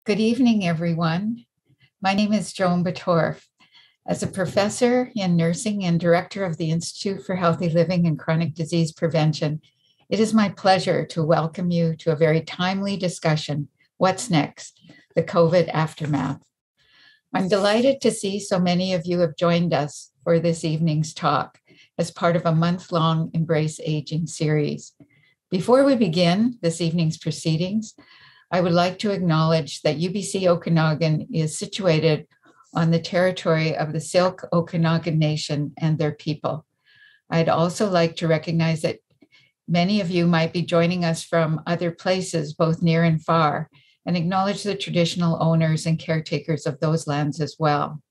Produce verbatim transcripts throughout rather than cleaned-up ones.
Good evening, everyone. My name is Joan Batorf. As a professor in nursing and director of the Institute for Healthy Living and Chronic Disease Prevention, it is my pleasure to welcome you to a very timely discussion, What's Next? The COVID Aftermath. I'm delighted to see so many of you have joined us for this evening's talk as part of a month-long Embrace Aging series. Before we begin this evening's proceedings, I would like to acknowledge that U B C Okanagan is situated on the territory of the Silk Okanagan Nation and their people. I'd also like to recognize that many of you might be joining us from other places, both near and far, and acknowledge the traditional owners and caretakers of those lands as well.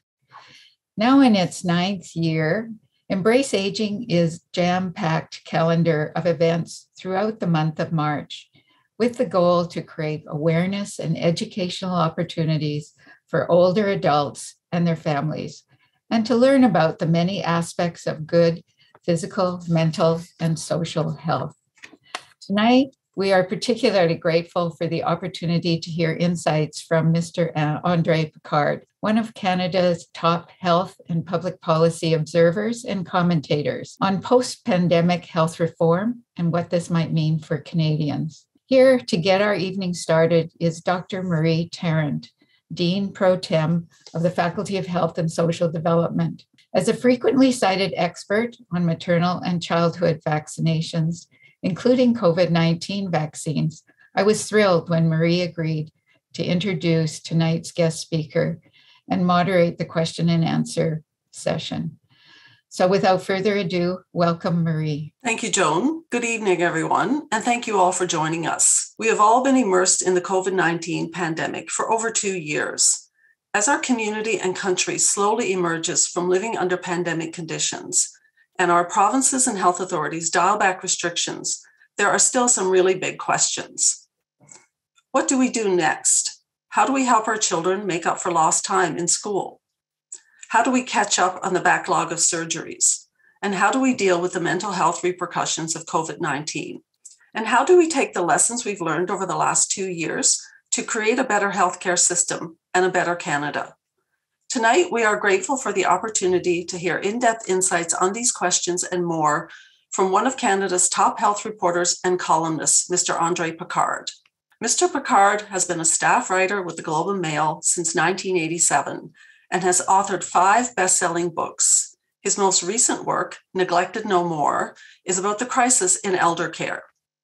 Now in its ninth year, Embrace Aging is jam-packed calendar of events throughout the month of March, with the goal to create awareness and educational opportunities for older adults and their families, and to learn about the many aspects of good physical, mental, and social health. Tonight, we are particularly grateful for the opportunity to hear insights from Mister André Picard, one of Canada's top health and public policy observers and commentators on post-pandemic health reform and what this might mean for Canadians. Here to get our evening started is Doctor Marie Tarrant, Dean Pro Tem of the Faculty of Health and Social Development. As a frequently cited expert on maternal and childhood vaccinations, including COVID nineteen vaccines, I was thrilled when Marie agreed to introduce tonight's guest speaker and moderate the question and answer session. So without further ado, welcome, Marie. Thank you, Joan. Good evening, everyone, and thank you all for joining us. We have all been immersed in the COVID nineteen pandemic for over two years. As our community and country slowly emerges from living under pandemic conditions, and our provinces and health authorities dial back restrictions, there are still some really big questions. What do we do next? How do we help our children make up for lost time in school? How do we catch up on the backlog of surgeries? And how do we deal with the mental health repercussions of COVID nineteen? And how do we take the lessons we've learned over the last two years to create a better healthcare system and a better Canada? Tonight, we are grateful for the opportunity to hear in-depth insights on these questions and more from one of Canada's top health reporters and columnists, Mister André Picard. Mister Picard has been a staff writer with the Globe and Mail since nineteen eighty-seven and has authored five best-selling books. His most recent work, Neglected No More, is about the crisis in elder care.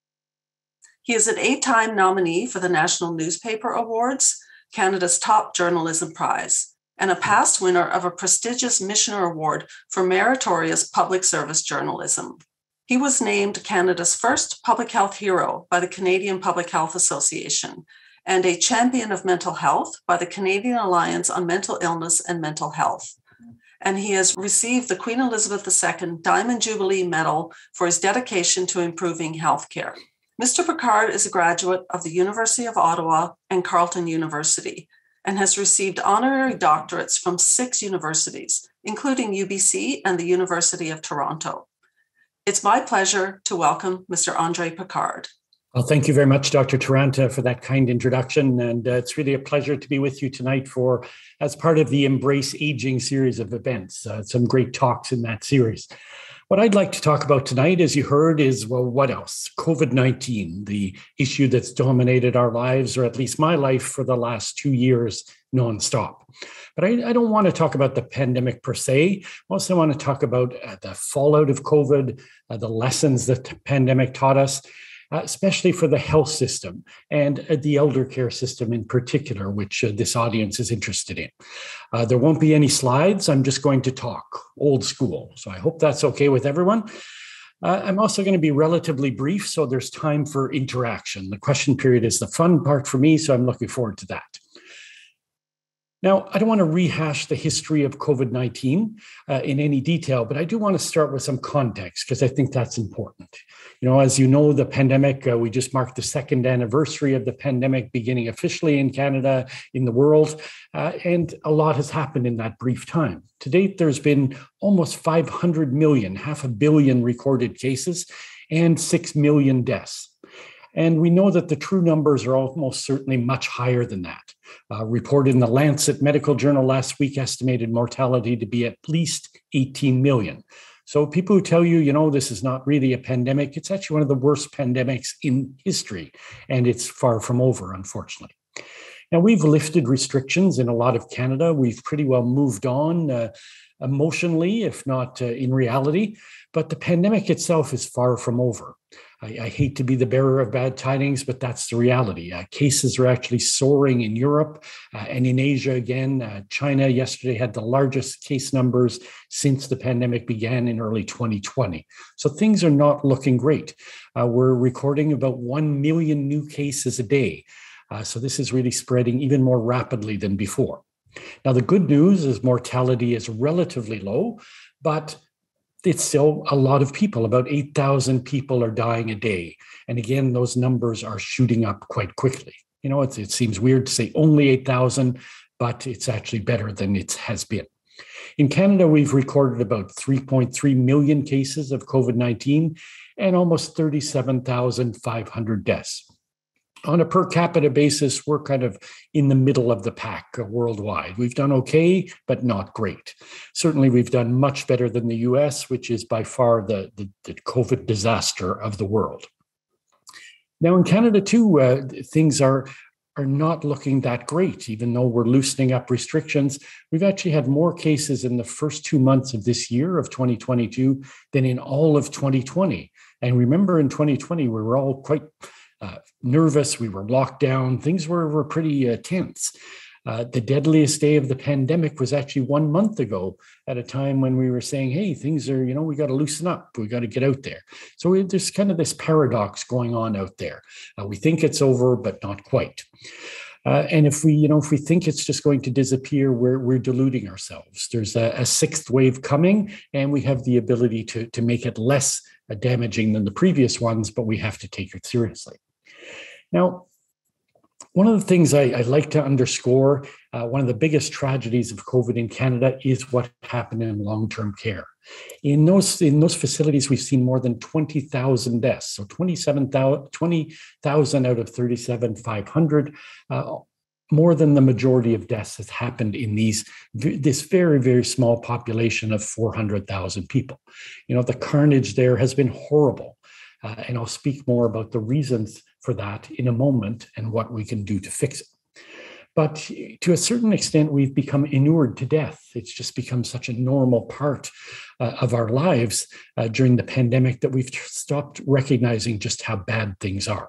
He is an eight-time nominee for the National Newspaper Awards, Canada's top journalism prize, and a past winner of a prestigious Missioner Award for meritorious public service journalism. He was named Canada's first public health hero by the Canadian Public Health Association and a champion of mental health by the Canadian Alliance on Mental Illness and Mental Health. And he has received the Queen Elizabeth the Second Diamond Jubilee Medal for his dedication to improving healthcare. Mister Picard is a graduate of the University of Ottawa and Carleton University and has received honorary doctorates from six universities, including U B C and the University of Toronto. It's my pleasure to welcome Mister André Picard. Well, thank you very much, Doctor Taranta, for that kind introduction. And uh, it's really a pleasure to be with you tonight for, as part of the Embrace Aging series of events, uh, some great talks in that series. What I'd like to talk about tonight, as you heard, is, well, what else? COVID nineteen, the issue that's dominated our lives, or at least my life, for the last two years nonstop. But I, I don't want to talk about the pandemic per se. I also want to talk about uh, the fallout of COVID, uh, the lessons that the pandemic taught us, Uh, especially for the health system and uh, the elder care system in particular, which uh, this audience is interested in. Uh, there won't be any slides. I'm just going to talk old school. So I hope that's okay with everyone. Uh, I'm also going to be relatively brief, so there's time for interaction. The question period is the fun part for me, so I'm looking forward to that. Now, I don't want to rehash the history of COVID nineteen uh, in any detail, but I do want to start with some context because I think that's important. You know, as you know, the pandemic, uh, we just marked the second anniversary of the pandemic beginning officially in Canada, in the world, uh, and a lot has happened in that brief time. To date, there's been almost five hundred million, half a billion recorded cases and six million deaths. And we know that the true numbers are almost certainly much higher than that. A report in the Lancet Medical Journal last week estimated mortality to be at least eighteen million. So people who tell you, you know, this is not really a pandemic, it's actually one of the worst pandemics in history, and it's far from over, unfortunately. Now, we've lifted restrictions in a lot of Canada. We've pretty well moved on uh, emotionally, if not uh, in reality, but the pandemic itself is far from over. I, I hate to be the bearer of bad tidings, but that's the reality. Uh, cases are actually soaring in Europe uh, and in Asia again. Uh, China yesterday had the largest case numbers since the pandemic began in early twenty twenty. So things are not looking great. Uh, we're recording about one million new cases a day. Uh, so this is really spreading even more rapidly than before. Now, the good news is mortality is relatively low, but it's still a lot of people. About eight thousand people are dying a day. And again, those numbers are shooting up quite quickly. You know, it, it seems weird to say only eight thousand, but it's actually better than it has been. In Canada, we've recorded about three point three million cases of COVID nineteen and almost thirty-seven thousand five hundred deaths. On a per capita basis, we're kind of in the middle of the pack worldwide. We've done okay, but not great. Certainly, we've done much better than the U S, which is by far the, the, the COVID disaster of the world. Now, in Canada, too, uh, things are, are not looking that great. Even though we're loosening up restrictions, we've actually had more cases in the first two months of this year, of twenty twenty-two, than in all of twenty twenty. And remember, in twenty twenty, we were all quite Uh, nervous, we were locked down, things were, were pretty uh, tense. Uh, the deadliest day of the pandemic was actually one month ago at a time when we were saying, hey, things are, you know, we got to loosen up, we got to get out there. So we, there's kind of this paradox going on out there. Uh, we think it's over, but not quite. Uh, and if we, you know, if we think it's just going to disappear, we're, we're deluding ourselves. There's a, a sixth wave coming, and we have the ability to, to make it less uh, damaging than the previous ones, but we have to take it seriously. Now, one of the things I, I like to underscore, uh, one of the biggest tragedies of COVID in Canada is what happened in long-term care. In those, in those facilities, we've seen more than twenty thousand deaths. So twenty-seven thousand, twenty thousand out of thirty-seven thousand five hundred. Uh, more than the majority of deaths has happened in these this very, very small population of four hundred thousand people. You know, the carnage there has been horrible. Uh, and I'll speak more about the reasons for that in a moment and what we can do to fix it. But to a certain extent, we've become inured to death. It's just become such a normal part uh, of our lives uh, during the pandemic that we've stopped recognizing just how bad things are.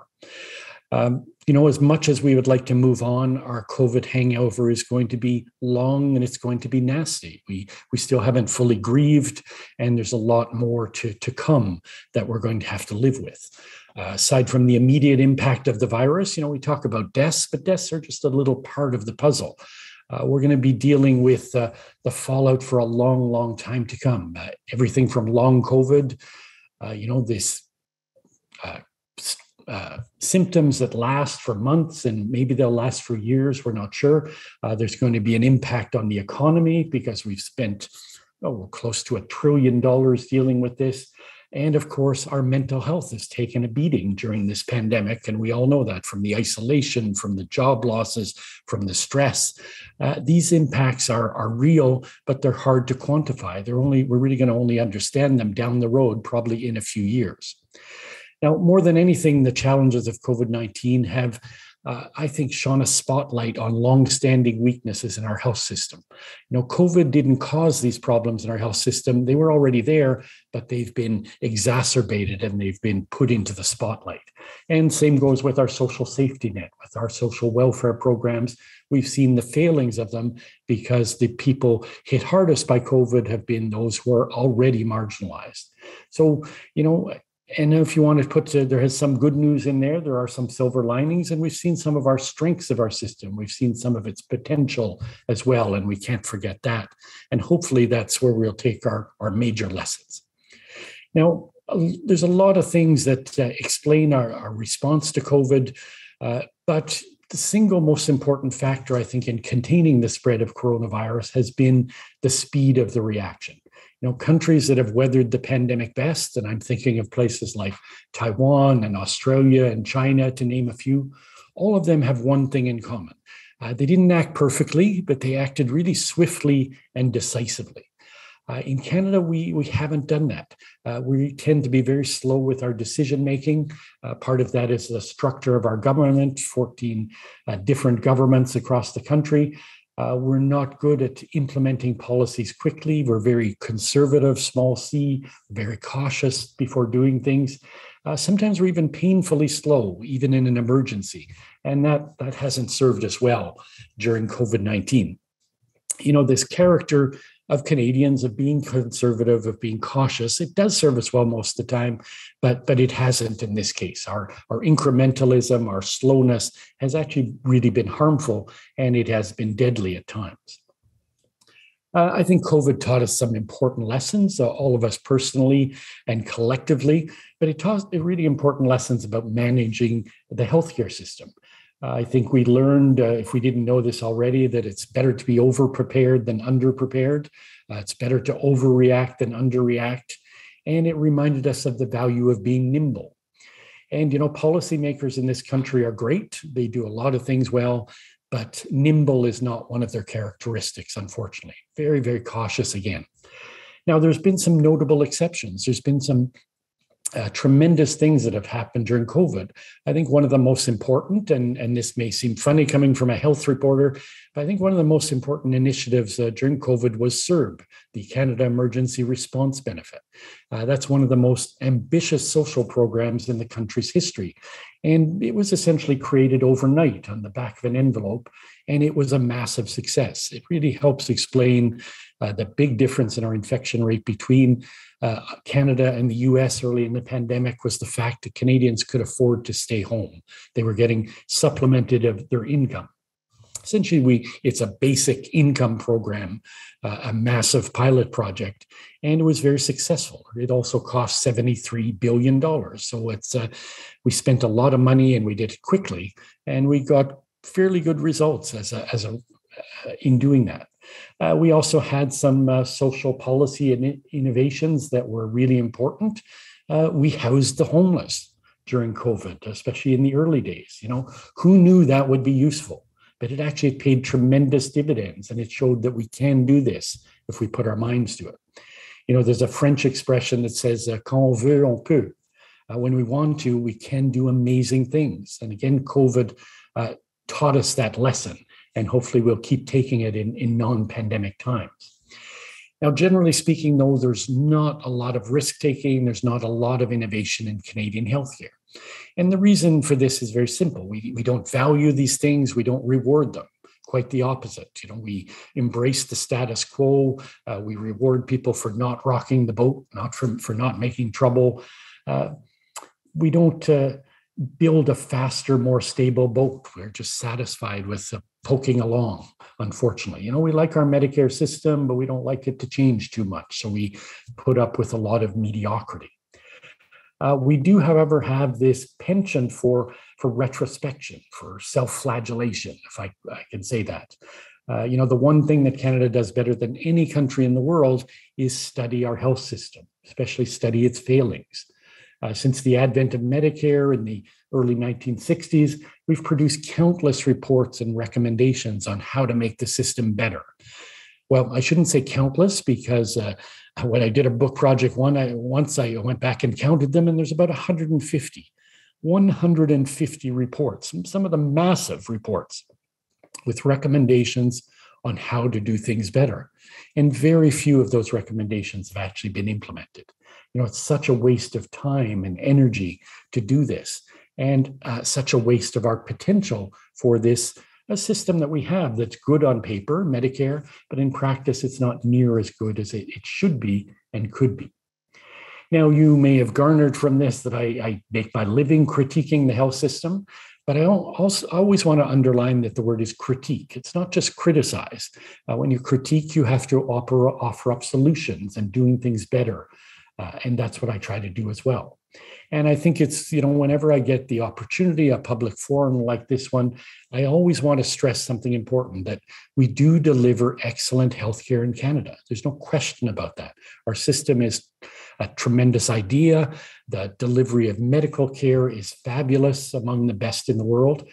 Um, you know, as much as we would like to move on, our COVID hangover is going to be long and it's going to be nasty. We we still haven't fully grieved, and there's a lot more to, to come that we're going to have to live with. Uh, aside from the immediate impact of the virus, you know, we talk about deaths, but deaths are just a little part of the puzzle. Uh, we're going to be dealing with uh, the fallout for a long, long time to come. Uh, everything from long COVID, uh, you know, this uh, Uh, symptoms that last for months and maybe they'll last for years, we're not sure. Uh, there's going to be an impact on the economy because we've spent oh, close to a trillion dollars dealing with this. And of course, our mental health has taken a beating during this pandemic. And we all know that from the isolation, from the job losses, from the stress. Uh, these impacts are, are real, but they're hard to quantify. They're only, we're really going to only understand them down the road, probably in a few years. Now, more than anything, the challenges of COVID nineteen have, uh, I think, shone a spotlight on longstanding weaknesses in our health system. You know, COVID didn't cause these problems in our health system. They were already there, but they've been exacerbated and they've been put into the spotlight. And same goes with our social safety net, with our social welfare programs. We've seen the failings of them because the people hit hardest by COVID have been those who are already marginalized. So, you know, and if you want to put, uh, there has some good news in there, there are some silver linings, and we've seen some of our strengths of our system. We've seen some of its potential as well, and we can't forget that. And hopefully that's where we'll take our, our major lessons. Now, there's a lot of things that uh, explain our, our response to COVID, uh, but the single most important factor, I think, in containing the spread of coronavirus has been the speed of the reaction. You know, countries that have weathered the pandemic best, and I'm thinking of places like Taiwan and Australia and China, to name a few, all of them have one thing in common. Uh, they didn't act perfectly, but they acted really swiftly and decisively. Uh, in Canada, we, we haven't done that. Uh, we tend to be very slow with our decision making. Uh, part of that is the structure of our government, fourteen uh, different governments across the country. Uh, we're not good at implementing policies quickly. We're very conservative, small c, very cautious before doing things. Uh, sometimes we're even painfully slow, even in an emergency. And that, that hasn't served us well during COVID nineteen. You know, this character of Canadians of being conservative, of being cautious, it does serve us well most of the time, but, but it hasn't in this case. Our, our incrementalism, our slowness has actually really been harmful, and it has been deadly at times. Uh, I think COVID taught us some important lessons, uh, all of us personally and collectively, but it taught really important lessons about managing the healthcare system. Uh, I think we learned, uh, if we didn't know this already, that it's better to be over-prepared than under-prepared. Uh, it's better to overreact than underreact. And it reminded us of the value of being nimble. And, you know, policymakers in this country are great. They do a lot of things well, but nimble is not one of their characteristics, unfortunately. Very, very cautious again. Now, there's been some notable exceptions. There's been some Uh, tremendous things that have happened during COVID. I think one of the most important, and, and this may seem funny coming from a health reporter, but I think one of the most important initiatives uh, during COVID was C E R B, the Canada Emergency Response Benefit. Uh, that's one of the most ambitious social programs in the country's history. And it was essentially created overnight on the back of an envelope, and it was a massive success. It really helps explain uh, the big difference in our infection rate between Uh, Canada and the U S early in the pandemic was the fact that Canadians could afford to stay home. They were getting supplemented of their income. Essentially, we it's a basic income program, uh, a massive pilot project, and it was very successful. It also cost seventy-three billion dollars. So it's uh, we spent a lot of money, and we did it quickly, and we got fairly good results as a, as a uh, in doing that. Uh, we also had some uh, social policy and innovations that were really important. Uh, we housed the homeless during COVID, especially in the early days. You know, who knew that would be useful? But it actually paid tremendous dividends, and it showed that we can do this if we put our minds to it. You know, there's a French expression that says, uh, quand on veut, on peut. Uh, when we want to, we can do amazing things. And again, COVID uh, taught us that lesson. And hopefully we'll keep taking it in, in non-pandemic times. Now, generally speaking, though, there's not a lot of risk-taking. There's not a lot of innovation in Canadian healthcare. And the reason for this is very simple. We, we don't value these things. We don't reward them. Quite the opposite. You know, we embrace the status quo. Uh, we reward people for not rocking the boat, not for, for not making trouble. Uh, we don't uh, build a faster, more stable boat. We're just satisfied with uh, poking along, unfortunately. You know, we like our Medicare system, but we don't like it to change too much. So we put up with a lot of mediocrity. Uh, we do, however, have this penchant for, for retrospection, for self-flagellation, if I, I can say that. Uh, you know, the one thing that Canada does better than any country in the world is study our health system, especially study its failings. Uh, since the advent of Medicare in the early nineteen sixties, we've produced countless reports and recommendations on how to make the system better. Well, I shouldn't say countless, because uh, when I did a book project one, I, once I went back and counted them, and there's about one hundred fifty, one hundred fifty reports, some of them massive reports with recommendations on how to do things better. And very few of those recommendations have actually been implemented. You know, it's such a waste of time and energy to do this, and uh, such a waste of our potential for this a system that we have that's good on paper, Medicare, but in practice, it's not near as good as it, it should be and could be. Now, you may have garnered from this that I, I make my living critiquing the health system, but I also always want to underline that the word is critique. It's not just criticize. Uh, when you critique, you have to offer, offer up solutions and doing things better. Uh, and that's what I try to do as well. And I think it's, you know, whenever I get the opportunity, a public forum like this one, I always want to stress something important, that we do deliver excellent healthcare in Canada. There's no question about that. Our system is a tremendous idea. The delivery of medical care is fabulous, among the best in the world.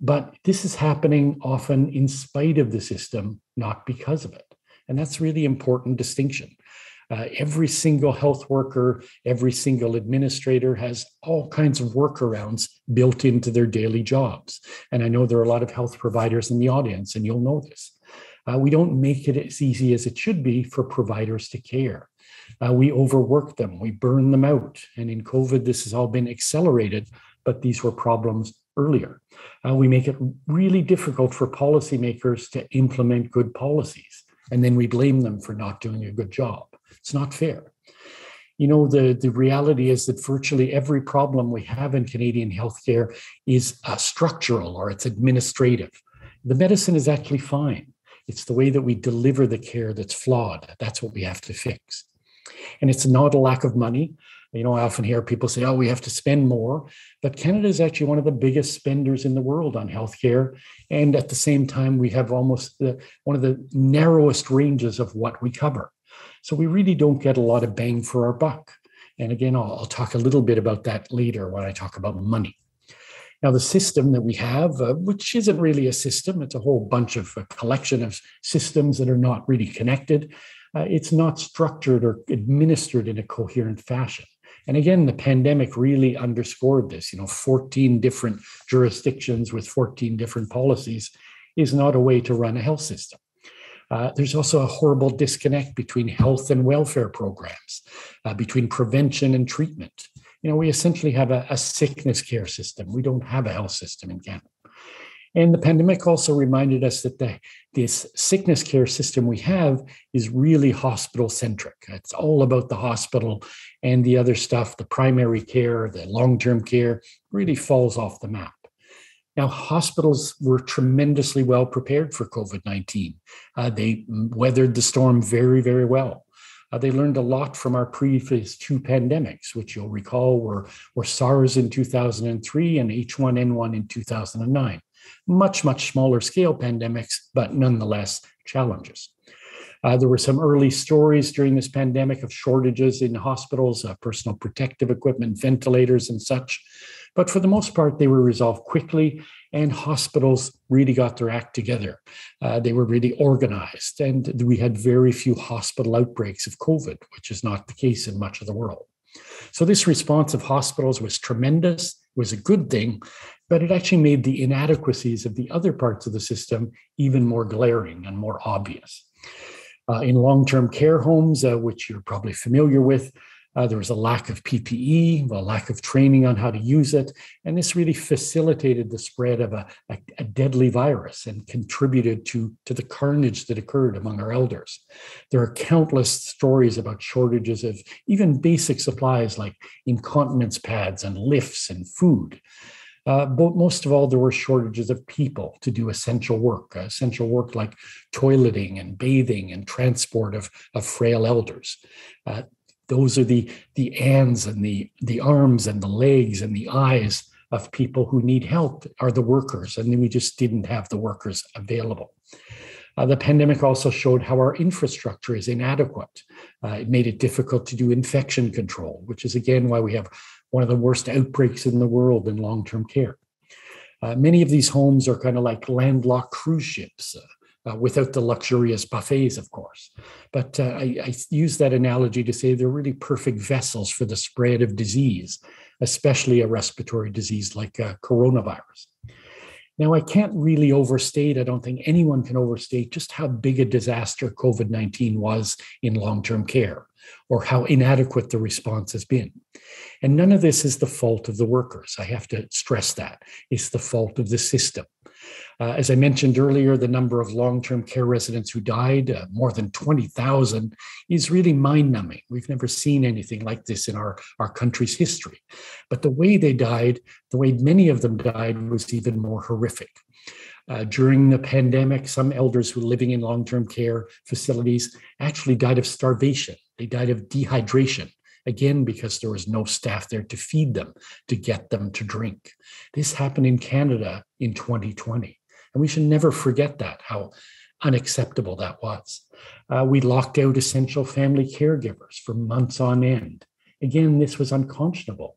But this is happening often in spite of the system, not because of it. And that's really important distinction. Uh, every single health worker, every single administrator has all kinds of workarounds built into their daily jobs. And I know there are a lot of health providers in the audience, and you'll know this. Uh, we don't make it as easy as it should be for providers to care. Uh, we overwork them, we burn them out. And in COVID, this has all been accelerated, but these were problems earlier. Uh, we make it really difficult for policymakers to implement good policies, and then we blame them for not doing a good job. It's not fair. You know, the, the reality is that virtually every problem we have in Canadian healthcare is uh, structural or it's administrative. The medicine is actually fine. It's the way that we deliver the care that's flawed. That's what we have to fix. And it's not a lack of money. You know, I often hear people say, oh, we have to spend more. But Canada is actually one of the biggest spenders in the world on healthcare. And at the same time, we have almost the, one of the narrowest ranges of what we cover. So we really don't get a lot of bang for our buck. And again, I'll, I'll talk a little bit about that later when I talk about money. Now, the system that we have, uh, which isn't really a system, it's a whole bunch of a collection of systems that are not really connected. Uh, it's not structured or administered in a coherent fashion. And again, the pandemic really underscored this. You know, fourteen different jurisdictions with fourteen different policies is not a way to run a health system. Uh, there's also a horrible disconnect between health and welfare programs, uh, between prevention and treatment. You know, we essentially have a, a sickness care system. We don't have a health system in Canada. And the pandemic also reminded us that the, this sickness care system we have is really hospital-centric. It's all about the hospital, and the other stuff, the primary care, the long-term care, really falls off the map. Now, hospitals were tremendously well prepared for COVID nineteen. Uh, they weathered the storm very, very well. Uh, they learned a lot from our previous two pandemics, which you'll recall were, were SARS in two thousand three and H one N one in two thousand nine. Much, much smaller scale pandemics, but nonetheless challenges. Uh, there were some early stories during this pandemic of shortages in hospitals, uh, personal protective equipment, ventilators, and such. But for the most part, they were resolved quickly, and hospitals really got their act together. Uh, they were really organized, and we had very few hospital outbreaks of COVID, which is not the case in much of the world. So this response of hospitals was tremendous, was a good thing, but it actually made the inadequacies of the other parts of the system even more glaring and more obvious. Uh, in long-term care homes, uh, which you're probably familiar with, Uh, there was a lack of P P E, a lack of training on how to use it, and this really facilitated the spread of a, a, a deadly virus and contributed to, to the carnage that occurred among our elders. There are countless stories about shortages of even basic supplies like incontinence pads and lifts and food. Uh, but most of all, there were shortages of people to do essential work, uh, essential work like toileting and bathing and transport of, of frail elders. Uh, Those are the, the hands and the, the arms and the legs and the eyes of people who need help are the workers, and then we just didn't have the workers available. Uh, the pandemic also showed how our infrastructure is inadequate. Uh, it made it difficult to do infection control, which is again why we have one of the worst outbreaks in the world in long-term care. Uh, many of these homes are kind of like landlocked cruise ships, uh, Uh, without the luxurious buffets, of course. But uh, I, I use that analogy to say they're really perfect vessels for the spread of disease, especially a respiratory disease like uh, coronavirus. Now, I can't really overstate, I don't think anyone can overstate just how big a disaster COVID nineteen was in long-term care, or how inadequate the response has been. And none of this is the fault of the workers. I have to stress that. It's the fault of the system. Uh, as I mentioned earlier, the number of long-term care residents who died, uh, more than twenty thousand, is really mind-numbing. We've never seen anything like this in our, our country's history. But the way they died, the way many of them died, was even more horrific. Uh, during the pandemic, some elders who were living in long-term care facilities actually died of starvation. They died of dehydration. Again, because there was no staff there to feed them, to get them to drink. This happened in Canada in twenty twenty. And we should never forget that, how unacceptable that was. Uh, we locked out essential family caregivers for months on end. Again, this was unconscionable.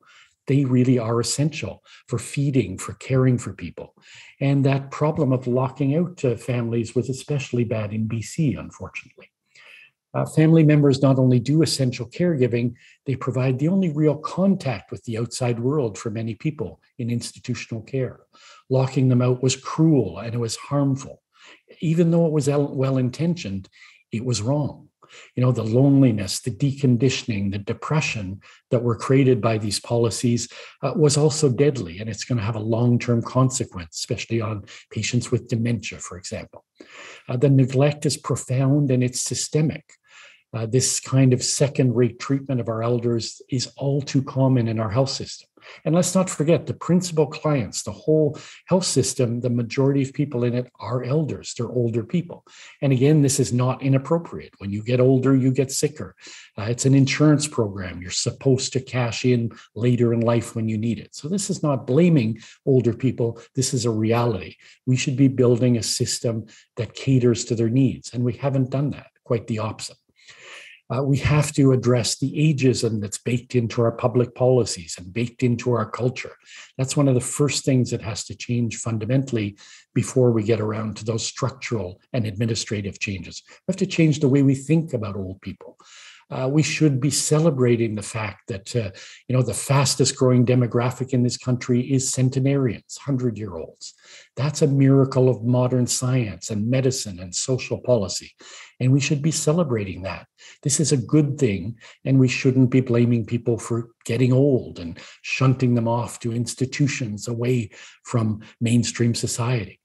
They really are essential for feeding, for caring for people. And that problem of locking out uh, families was especially bad in B C, unfortunately. Uh, family members not only do essential caregiving, they provide the only real contact with the outside world for many people in institutional care. Locking them out was cruel and it was harmful. Even though it was well-intentioned, it was wrong. You know, the loneliness, the deconditioning, the depression that were created by these policies uh, was also deadly, and it's going to have a long-term consequence, especially on patients with dementia, for example. Uh, the neglect is profound and it's systemic. Uh, this kind of second-rate treatment of our elders is all too common in our health system. And let's not forget the principal clients, the whole health system, the majority of people in it are elders, they're older people. And again, this is not inappropriate. When you get older, you get sicker. Uh, it's an insurance program. You're supposed to cash in later in life when you need it. So this is not blaming older people. This is a reality. We should be building a system that caters to their needs. And we haven't done that, quite the opposite. Uh, we have to address the ageism that's baked into our public policies and baked into our culture. That's one of the first things that has to change fundamentally before we get around to those structural and administrative changes. We have to change the way we think about old people. Uh, we should be celebrating the fact that, uh, you know, the fastest growing demographic in this country is centenarians, hundred-year-olds. That's a miracle of modern science and medicine and social policy. And we should be celebrating that. This is a good thing, and we shouldn't be blaming people for getting old and shunting them off to institutions away from mainstream society.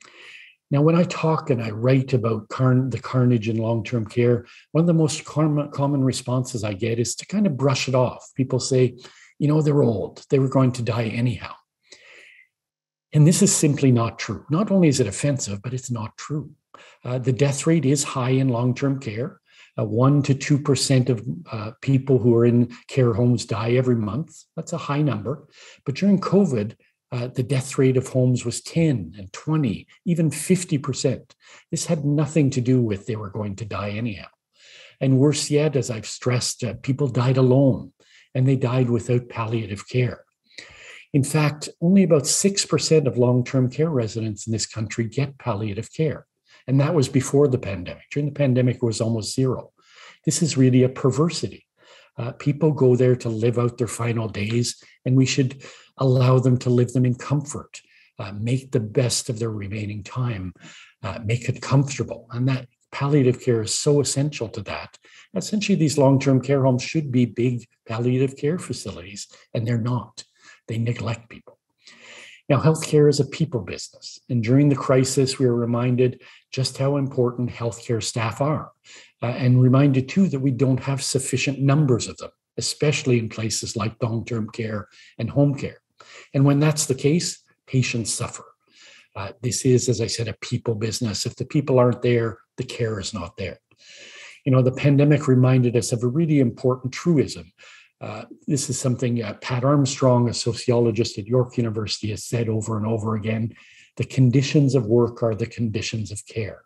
Now, when I talk and I write about carn- the carnage in long-term care, one of the most com- common responses I get is to kind of brush it off. People say, you know, they're old. They were going to die anyhow. And this is simply not true. Not only is it offensive, but it's not true. Uh, the death rate is high in long-term care. Uh, one to two percent of uh, people who are in care homes die every month. That's a high number. But during COVID, Uh, the death rate of homes was ten and twenty, even fifty percent. This had nothing to do with they were going to die anyhow. And worse yet, as I've stressed, uh, people died alone and they died without palliative care. In fact, only about six percent of long-term care residents in this country get palliative care. And that was before the pandemic. During the pandemic, it was almost zero. This is really a perversity. Uh, people go there to live out their final days, and we should allow them to live them in comfort, uh, make the best of their remaining time, uh, make it comfortable. And that palliative care is so essential to that. Essentially, these long-term care homes should be big palliative care facilities, and they're not. They neglect people. Now, healthcare is a people business. And during the crisis, we were reminded just how important healthcare staff are, uh, and reminded too that we don't have sufficient numbers of them, especially in places like long-term care and home care. And when that's the case, patients suffer. Uh, this is, as I said, a people business. If the people aren't there, the care is not there. You know, the pandemic reminded us of a really important truism. Uh, this is something uh, Pat Armstrong, a sociologist at York University, has said over and over again. The conditions of work are the conditions of care.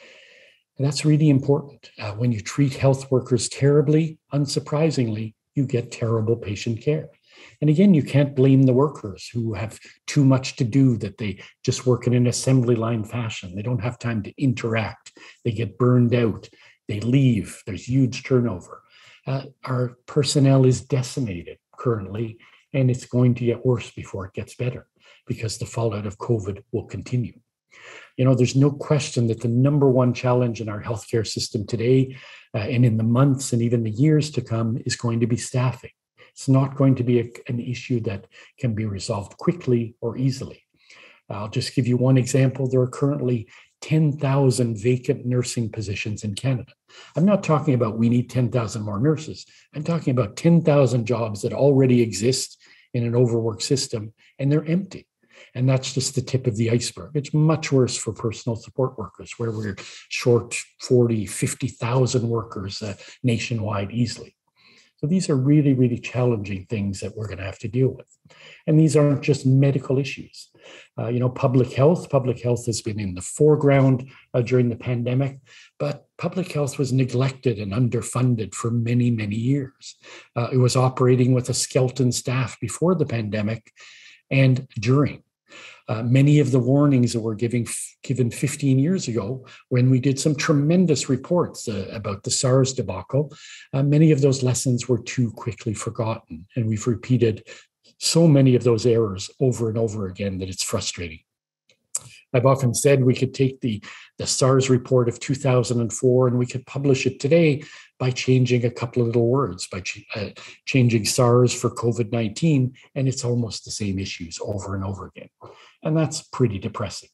And that's really important. Uh, when you treat health workers terribly, unsurprisingly, you get terrible patient care. And again, you can't blame the workers who have too much to do, that they just work in an assembly line fashion. They don't have time to interact. They get burned out. They leave. There's huge turnover. Uh, our personnel is decimated currently, and it's going to get worse before it gets better because the fallout of COVID will continue. You know, there's no question that the number one challenge in our healthcare system today, uh, and in the months and even the years to come, is going to be staffing. It's not going to be a, an issue that can be resolved quickly or easily. I'll just give you one example. There are currently ten thousand vacant nursing positions in Canada. I'm not talking about we need ten thousand more nurses. I'm talking about ten thousand jobs that already exist in an overworked system, and they're empty. And that's just the tip of the iceberg. It's much worse for personal support workers, where we're short forty, fifty thousand workers uh, nationwide easily. So these are really, really challenging things that we're going to have to deal with. And these aren't just medical issues. Uh, you know, public health, public health has been in the foreground uh, during the pandemic, but public health was neglected and underfunded for many, many years. Uh, it was operating with a skeleton staff before the pandemic and during. Uh, many of the warnings that were giving, given fifteen years ago, when we did some tremendous reports uh, about the SARS debacle, uh, many of those lessons were too quickly forgotten. And we've repeated so many of those errors over and over again that it's frustrating. I've often said we could take the, the SARS report of two thousand four and we could publish it today by changing a couple of little words, by ch- uh, changing SARS for COVID nineteen, and it's almost the same issues over and over again. And that's pretty depressing.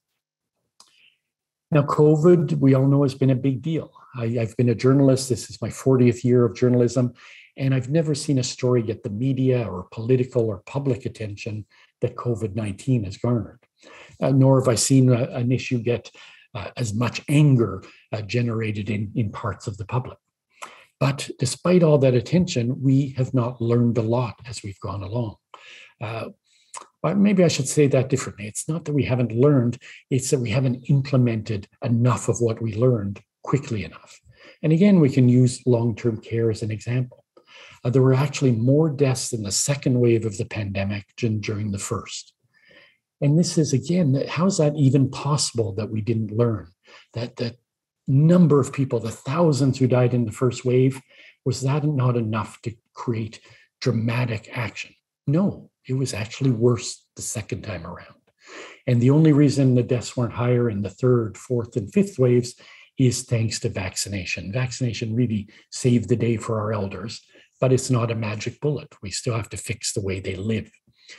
Now, COVID, we all know, has been a big deal. I, I've been a journalist. This is my fortieth year of journalism, and I've never seen a story get the media or political or public attention that COVID nineteen has garnered. Uh, nor have I seen a, an issue get uh, as much anger uh, generated in, in parts of the public. But despite all that attention, we have not learned a lot as we've gone along. Uh, but maybe I should say that differently. It's not that we haven't learned, it's that we haven't implemented enough of what we learned quickly enough. And again, we can use long-term care as an example. Uh, there were actually more deaths in the second wave of the pandemic than during the first. And this is, again, how is that even possible that we didn't learn? That that number of people, the thousands who died in the first wave, was that not enough to create dramatic action? No, it was actually worse the second time around. And the only reason the deaths weren't higher in the third, fourth, and fifth waves is thanks to vaccination. Vaccination really saved the day for our elders, but it's not a magic bullet. We still have to fix the way they live.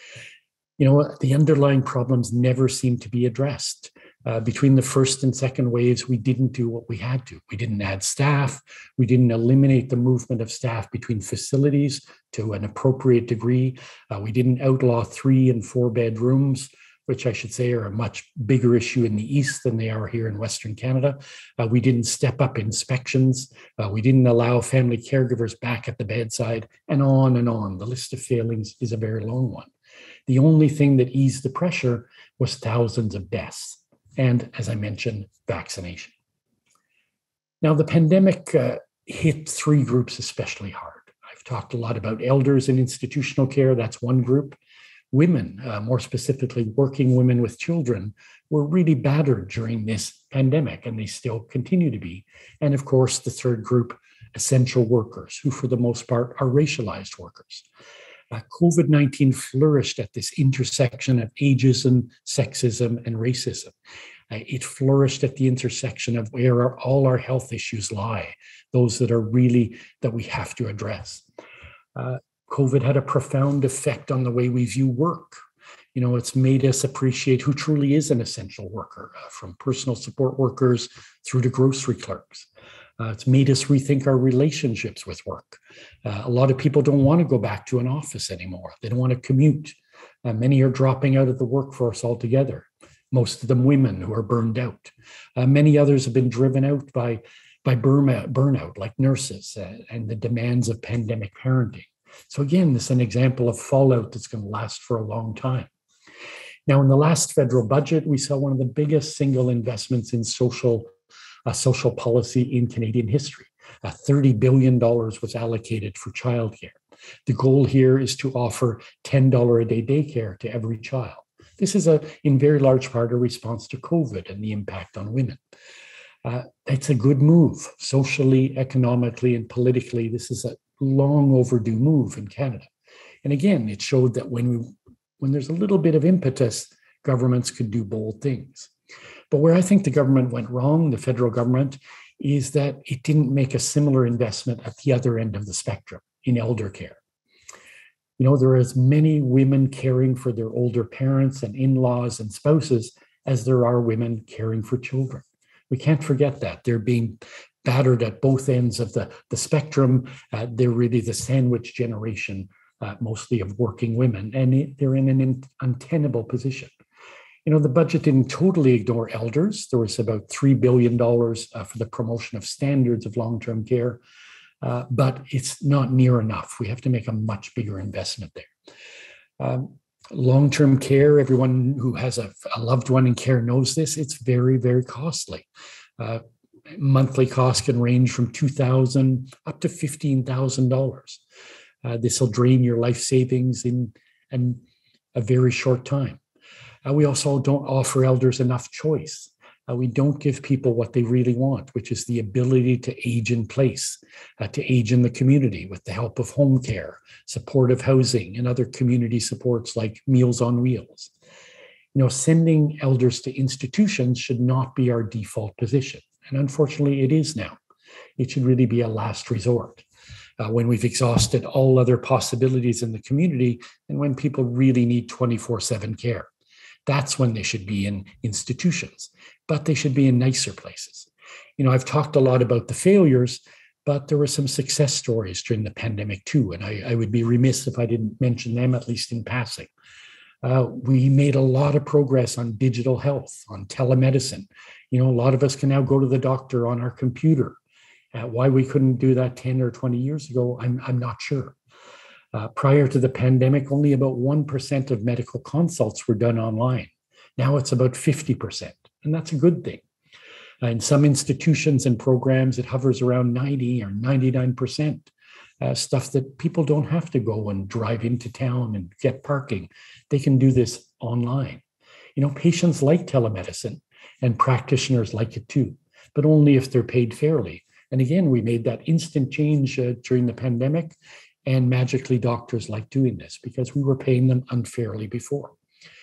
You know, the underlying problems never seem to be addressed. Uh, between the first and second waves, we didn't do what we had to. We didn't add staff. We didn't eliminate the movement of staff between facilities to an appropriate degree. Uh, we didn't outlaw three and four bedrooms, which I should say are a much bigger issue in the East than they are here in Western Canada. Uh, we didn't step up inspections. Uh, we didn't allow family caregivers back at the bedside, and on and on. The list of failings is a very long one. The only thing that eased the pressure was thousands of deaths. And as I mentioned, vaccination. Now, the pandemic uh, hit three groups especially hard. I've talked a lot about elders in institutional care. That's one group. Women, uh, more specifically working women with children, were really battered during this pandemic, and they still continue to be. And of course, the third group, essential workers, who for the most part are racialized workers. Uh, COVID nineteen flourished at this intersection of ageism, sexism, and racism. Uh, it flourished at the intersection of where our, all our health issues lie, those that are really, that we have to address. Uh, COVID had a profound effect on the way we view work. You know, it's made us appreciate who truly is an essential worker, uh, from personal support workers through to grocery clerks. Uh, it's made us rethink our relationships with work. Uh, a lot of people don't want to go back to an office anymore. They don't want to commute. Uh, many are dropping out of the workforce altogether, most of them women who are burned out. Uh, many others have been driven out by, by burnout, burnout, like nurses uh, and the demands of pandemic parenting. So again, this is an example of fallout that's going to last for a long time. Now, in the last federal budget, we saw one of the biggest single investments in social Uh, social policy in Canadian history. Uh, thirty billion dollars was allocated for childcare. The goal here is to offer ten dollars a day daycare to every child. This is, a, in very large part, a response to COVID and the impact on women. Uh, it's a good move. Socially, economically, and politically, this is a long overdue move in Canada. And again, it showed that when, we, when there's a little bit of impetus, governments could do bold things. But where I think the government went wrong, the federal government, is that it didn't make a similar investment at the other end of the spectrum in elder care. You know, there are as many women caring for their older parents and in-laws and spouses as there are women caring for children. We can't forget that. They're being battered at both ends of the, the spectrum. Uh, they're really the sandwich generation, uh, mostly of working women, and it, they're in an untenable position. You know, the budget didn't totally ignore elders. There was about three billion dollars uh, for the promotion of standards of long-term care. uh, but it's not near enough. We have to make a much bigger investment there. Um, long-term care, everyone who has a, a loved one in care knows this, it's very, very costly. Uh, monthly costs can range from two thousand dollars up to fifteen thousand dollars. Uh, this will drain your life savings in, in a very short time. Uh, we also don't offer elders enough choice. Uh, we don't give people what they really want, which is the ability to age in place, uh, to age in the community with the help of home care, supportive housing, and other community supports like Meals on Wheels. You know, sending elders to institutions should not be our default position. And unfortunately, it is now. It should really be a last resort. Uh, when we've exhausted all other possibilities in the community and when people really need twenty-four seven care. That's when they should be in institutions, but they should be in nicer places. You know, I've talked a lot about the failures, but there were some success stories during the pandemic too, and I, I would be remiss if I didn't mention them, at least in passing. Uh, we made a lot of progress on digital health, on telemedicine. You know, a lot of us can now go to the doctor on our computer. Uh, why we couldn't do that ten or twenty years ago, I'm, I'm not sure. Uh, prior to the pandemic, only about one percent of medical consults were done online. Now it's about fifty percent, and that's a good thing. Uh, in some institutions and programs, it hovers around ninety or ninety-nine percent, uh, stuff that people don't have to go and drive into town and get parking. They can do this online. You know, patients like telemedicine, and practitioners like it too, but only if they're paid fairly. And again, we made that instant change uh, during the pandemic, and magically doctors like doing this because we were paying them unfairly before.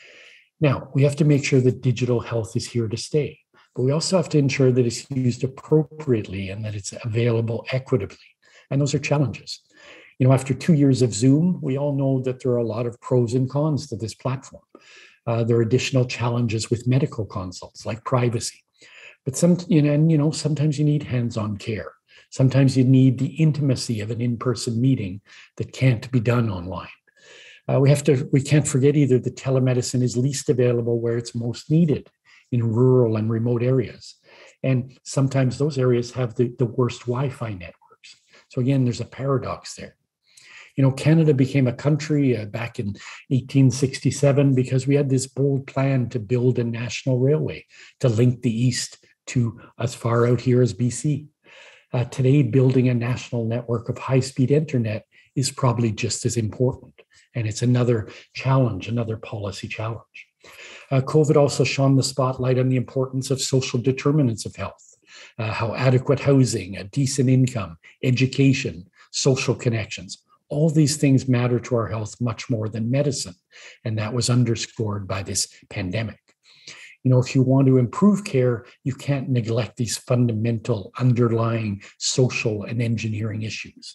Now, we have to make sure that digital health is here to stay, but we also have to ensure that it's used appropriately and that it's available equitably. And those are challenges. You know, after two years of Zoom, we all know that there are a lot of pros and cons to this platform. Uh, there are additional challenges with medical consults like privacy. But some, you know, and you know, sometimes you need hands-on care. Sometimes you need the intimacy of an in-person meeting that can't be done online. Uh, we have to, we can't forget either that telemedicine is least available where it's most needed, in rural and remote areas. And sometimes those areas have the, the worst Wi-Fi networks. So again, there's a paradox there. You know, Canada became a country uh, back in eighteen sixty-seven because we had this bold plan to build a national railway to link the East to as far out here as B C. Uh, today, building a national network of high-speed internet is probably just as important. And it's another challenge, another policy challenge. Uh, COVID also shone the spotlight on the importance of social determinants of health, uh, how adequate housing, a decent income, education, social connections, all these things matter to our health much more than medicine. And that was underscored by this pandemic. You know, if you want to improve care, you can't neglect these fundamental underlying social and engineering issues.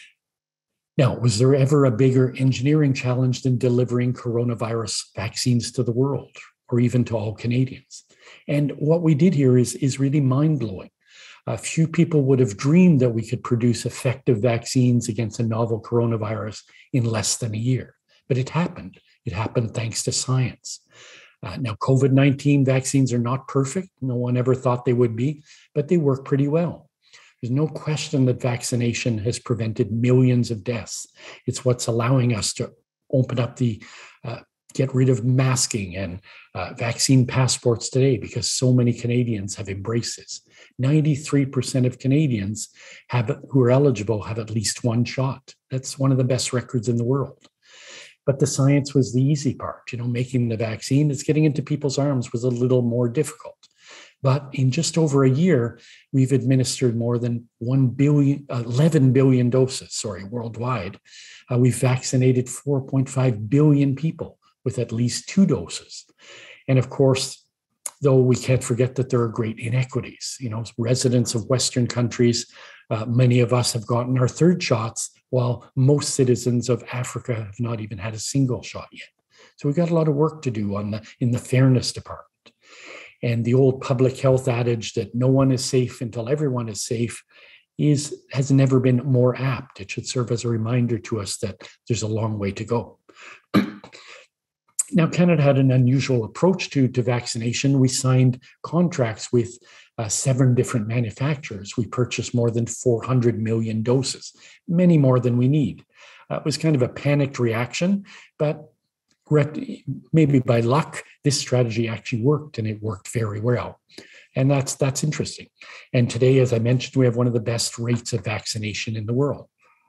Now, was there ever a bigger engineering challenge than delivering coronavirus vaccines to the world or even to all Canadians? And what we did here is, is really mind-blowing. A few people would have dreamed that we could produce effective vaccines against a novel coronavirus in less than a year, but it happened. It happened thanks to science. Uh, now, COVID nineteen vaccines are not perfect. No one ever thought they would be, but they work pretty well. There's no question that vaccination has prevented millions of deaths. It's what's allowing us to open up the, uh, get rid of masking and uh, vaccine passports today because so many Canadians have embraced this. ninety-three percent of Canadians have, who are eligible have at least one shot. That's one of the best records in the world. But the science was the easy part. You know, making the vaccine, it's getting into people's arms was a little more difficult. But in just over a year, we've administered more than one billion, eleven billion doses, sorry, worldwide. Uh, we've vaccinated four point five billion people with at least two doses. And of course, though we can't forget that there are great inequities. You know, residents of Western countries, uh, many of us have gotten our third shots, while most citizens of Africa have not even had a single shot yet. So we've got a lot of work to do on the, in the fairness department. And the old public health adage that no one is safe until everyone is safe is, has never been more apt. It should serve as a reminder to us that there's a long way to go. Now, Canada had an unusual approach to, to vaccination. We signed contracts with uh, seven different manufacturers. We purchased more than four hundred million doses, many more than we need. Uh, it was kind of a panicked reaction, but maybe by luck, this strategy actually worked, and it worked very well. And that's that's interesting. And today, as I mentioned, we have one of the best rates of vaccination in the world.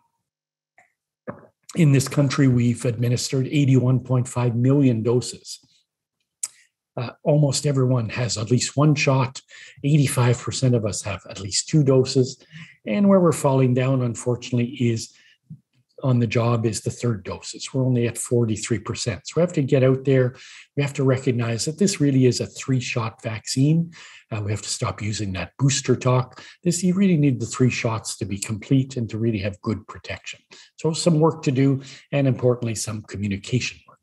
In this country, we've administered eighty-one point five million doses. Uh, almost everyone has at least one shot. eighty-five percent of us have at least two doses. And where we're falling down, unfortunately, is on the job is the third doses. We're only at forty-three percent. So we have to get out there. We have to recognize that this really is a three-shot vaccine. Uh, we have to stop using that booster talk. This, you really need the three shots to be complete and to really have good protection. So some work to do, and importantly, some communication work.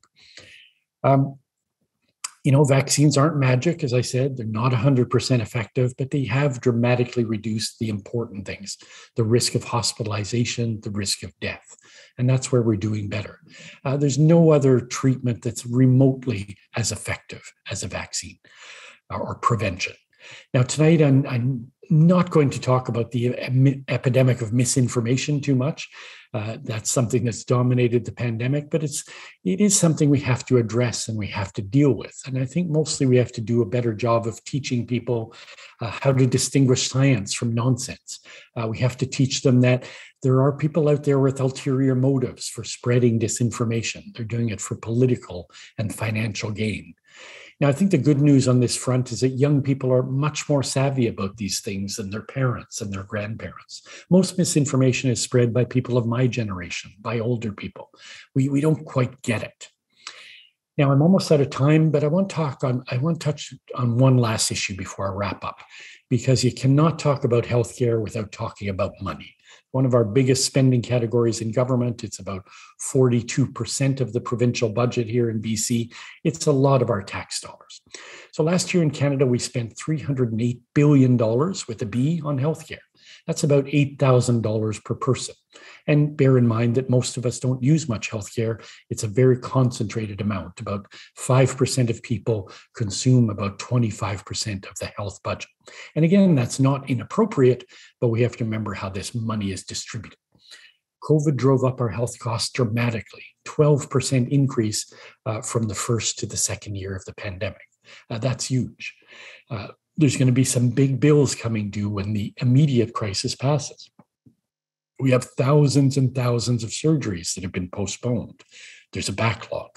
Um, You know, vaccines aren't magic, as I said. They're not one hundred percent effective, but they have dramatically reduced the important things, the risk of hospitalization, the risk of death. And that's where we're doing better. Uh, there's no other treatment that's remotely as effective as a vaccine or, or prevention. Now, tonight, I'm, I'm not going to talk about the epidemic of misinformation too much. Uh, that's something that's dominated the pandemic, but it's it is something we have to address and we have to deal with. And I think mostly we have to do a better job of teaching people uh, how to distinguish science from nonsense. Uh, we have to teach them that there are people out there with ulterior motives for spreading disinformation. They're doing it for political and financial gain. Now, I think the good news on this front is that young people are much more savvy about these things than their parents and their grandparents. Most misinformation is spread by people of my generation, by older people. We, we don't quite get it. Now, I'm almost out of time, but I want to talk on, I want to touch on one last issue before I wrap up, because you cannot talk about healthcare without talking about money. One of our biggest spending categories in government. It's about forty-two percent of the provincial budget here in B C. It's a lot of our tax dollars. So last year in Canada, we spent three hundred eight billion dollars with a B on healthcare. That's about eight thousand dollars per person. And bear in mind that most of us don't use much healthcare. It's a very concentrated amount. About five percent of people consume about twenty-five percent of the health budget. And again, that's not inappropriate, but we have to remember how this money is distributed. COVID drove up our health costs dramatically, twelve percent increase uh, from the first to the second year of the pandemic. Uh, that's huge. Uh, there's going to be some big bills coming due when the immediate crisis passes. We have thousands and thousands of surgeries that have been postponed. There's a backlog.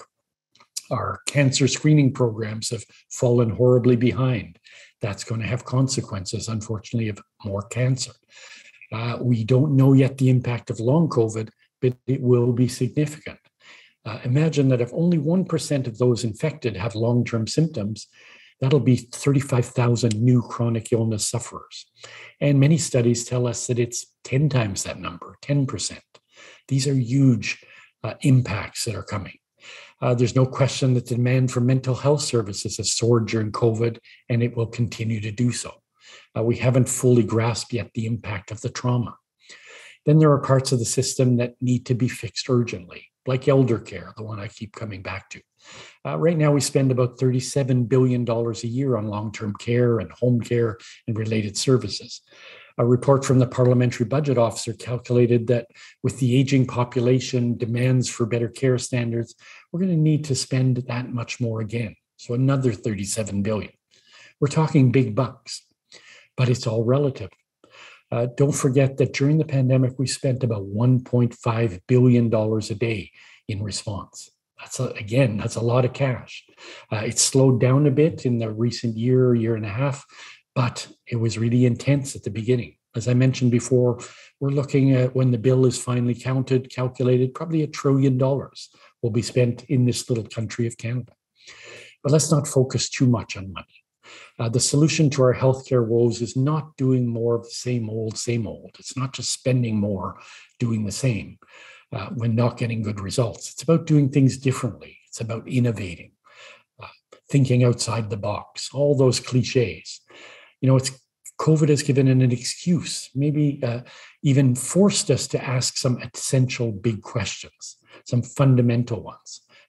Our cancer screening programs have fallen horribly behind. That's going to have consequences, unfortunately, of more cancer. Uh, we don't know yet the impact of long COVID, but it will be significant. Uh, imagine that if only one percent of those infected have long-term symptoms, that'll be thirty-five thousand new chronic illness sufferers. And many studies tell us that it's ten times that number, ten percent. These are huge uh, impacts that are coming. Uh, there's no question that the demand for mental health services has soared during COVID, and it will continue to do so. Uh, we haven't fully grasped yet the impact of the trauma. Then there are parts of the system that need to be fixed urgently, like elder care, the one I keep coming back to. Uh, right now, we spend about thirty-seven billion dollars a year on long-term care and home care and related services. A report from the Parliamentary Budget Officer calculated that with the aging population, demands for better care standards, we're going to need to spend that much more again. So another thirty-seven billion dollars. We're talking big bucks, but it's all relative. Uh, don't forget that during the pandemic, we spent about one point five billion dollars a day in response. That's a, again, that's a lot of cash. Uh, it's slowed down a bit in the recent year, year and a half, but it was really intense at the beginning. As I mentioned before, we're looking at, when the bill is finally counted, calculated, probably a trillion dollars will be spent in this little country of Canada. But let's not focus too much on money. Uh, the solution to our healthcare woes is not doing more of the same old, same old. It's not just spending more, doing the same uh, when not getting good results. It's about doing things differently. It's about innovating, uh, thinking outside the box, all those cliches. You know, it's COVID has given an, an excuse, maybe uh, even forced us to ask some essential big questions, some fundamental ones.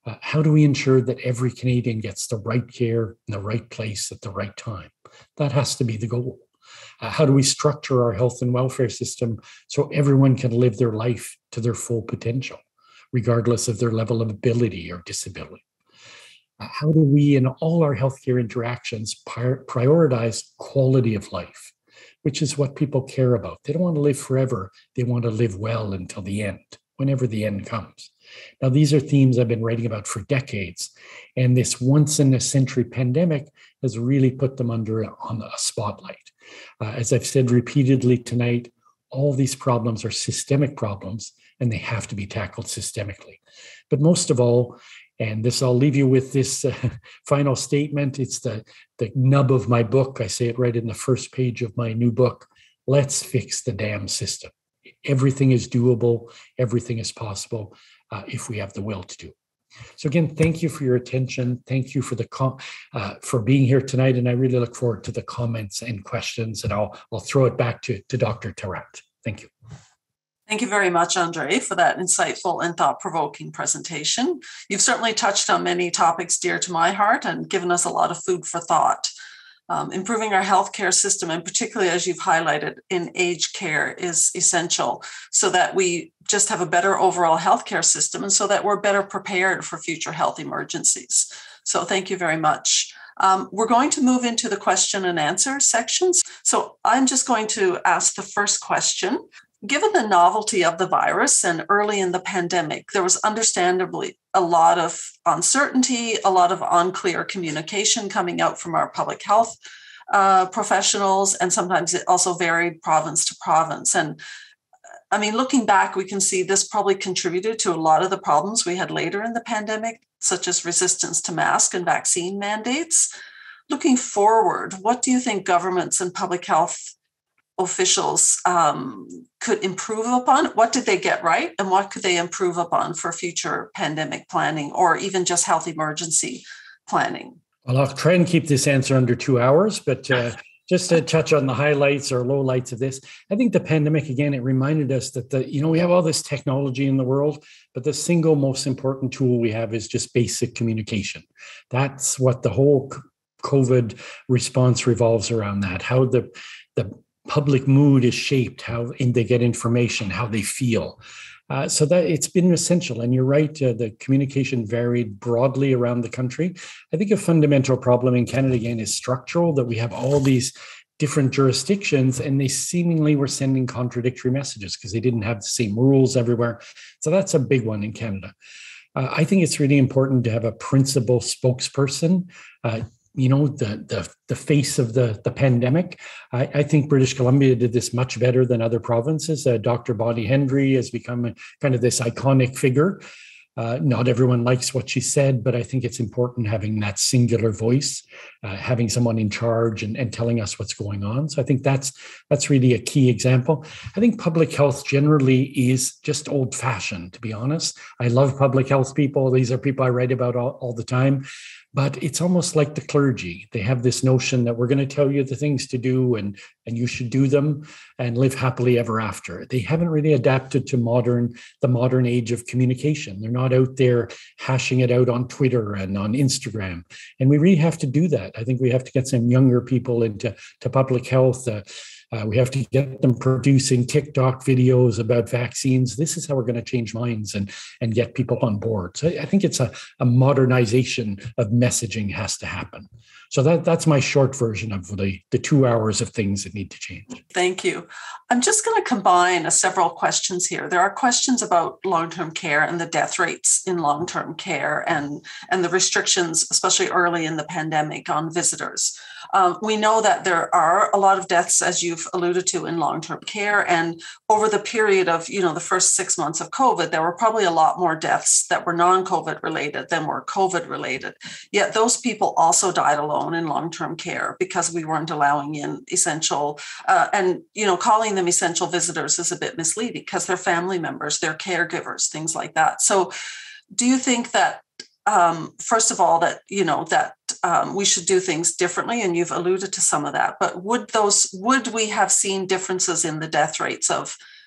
Uh, how do we ensure that every Canadian gets the right care in the right place at the right time? That has to be the goal. Uh, how do we structure our health and welfare system so everyone can live their life to their full potential, regardless of their level of ability or disability? Uh, how do we, in all our healthcare interactions, pri- prioritize quality of life, which is what people care about? They don't want to live forever. They want to live well until the end, whenever the end comes. Now, these are themes I've been writing about for decades, and this once-in-a-century pandemic has really put them under on a spotlight. Uh, as I've said repeatedly tonight, all these problems are systemic problems, and they have to be tackled systemically. But most of all, and this, I'll leave you with this uh, final statement. It's the, the nub of my book. I say it right in the first page of my new book. Let's fix the damn system. Everything is doable. Everything is possible uh, if we have the will to do it. So again, thank you for your attention. Thank you for the com- uh, for being here tonight. And I really look forward to the comments and questions. And I'll, I'll throw it back to, to Doctor Tarrant. Thank you. Thank you very much, André, for that insightful and thought-provoking presentation. You've certainly touched on many topics dear to my heart and given us a lot of food for thought. Um, improving our healthcare system, and particularly as you've highlighted in aged care, is essential so that we just have a better overall healthcare system and so that we're better prepared for future health emergencies. So thank you very much. Um, we're going to move into the question and answer sections. So I'm just going to ask the first question. Given the novelty of the virus and early in the pandemic, there was understandably a lot of uncertainty, a lot of unclear communication coming out from our public health uh, professionals, and sometimes it also varied province to province. And I mean, looking back, we can see this probably contributed to a lot of the problems we had later in the pandemic, such as resistance to mask and vaccine mandates. Looking forward, what do you think governments and public health officials um, could improve upon? What did they get right, and what could they improve upon for future pandemic planning or even just health emergency planning? Well, I'll try and keep this answer under two hours, but uh, just to touch on the highlights or lowlights of this, I think the pandemic, again, it reminded us that the, you know, we have all this technology in the world, but the single most important tool we have is just basic communication. That's what the whole COVID response revolves around, that, how the, the public mood is shaped, how they get information, how they feel. Uh, so that it's been essential. And you're right, uh, the communication varied broadly around the country. I think a fundamental problem in Canada, again, is structural, that we have all these different jurisdictions and they seemingly were sending contradictory messages because they didn't have the same rules everywhere. So that's a big one in Canada. Uh, I think it's really important to have a principal spokesperson, uh, you know, the the the face of the, the pandemic. I, I think British Columbia did this much better than other provinces. Uh, Doctor Bonnie Hendry has become a, kind of this iconic figure. Uh, not everyone likes what she said, but I think it's important having that singular voice, uh, having someone in charge and, and telling us what's going on. So I think that's that's really a key example. I think public health generally is just old-fashioned, to be honest. I love public health people. These are people I write about all, all the time. But it's almost like the clergy. They have this notion that we're going to tell you the things to do and, and you should do them and live happily ever after. They haven't really adapted to modern, the modern age of communication. They're not out there hashing it out on Twitter and on Instagram. And we really have to do that. I think we have to get some younger people into to public health. Uh, Uh, we have to get them producing TikTok videos about vaccines. This is how we're going to change minds and, and get people on board. So I think it's a, a modernization of messaging has to happen. So that, that's my short version of the, the two hours of things that need to change. Thank you. I'm just going to combine uh, several questions here. There are questions about long-term care and the death rates in long-term care and, and the restrictions, especially early in the pandemic, on visitors. Um, we know that there are a lot of deaths, as you've alluded to, in long-term care. And over the period of, you know, the first six months of COVID, there were probably a lot more deaths that were non-COVID related than were COVID related. Yet those people also died alone in long-term care because we weren't allowing in essential, uh, and, you know, calling them essential visitors is a bit misleading because they're family members, they're caregivers, things like that. So do you think that, um, first of all, that, you know, that Um, we should do things differently, and you've alluded to some of that, but would those would we have seen differences in the death rates of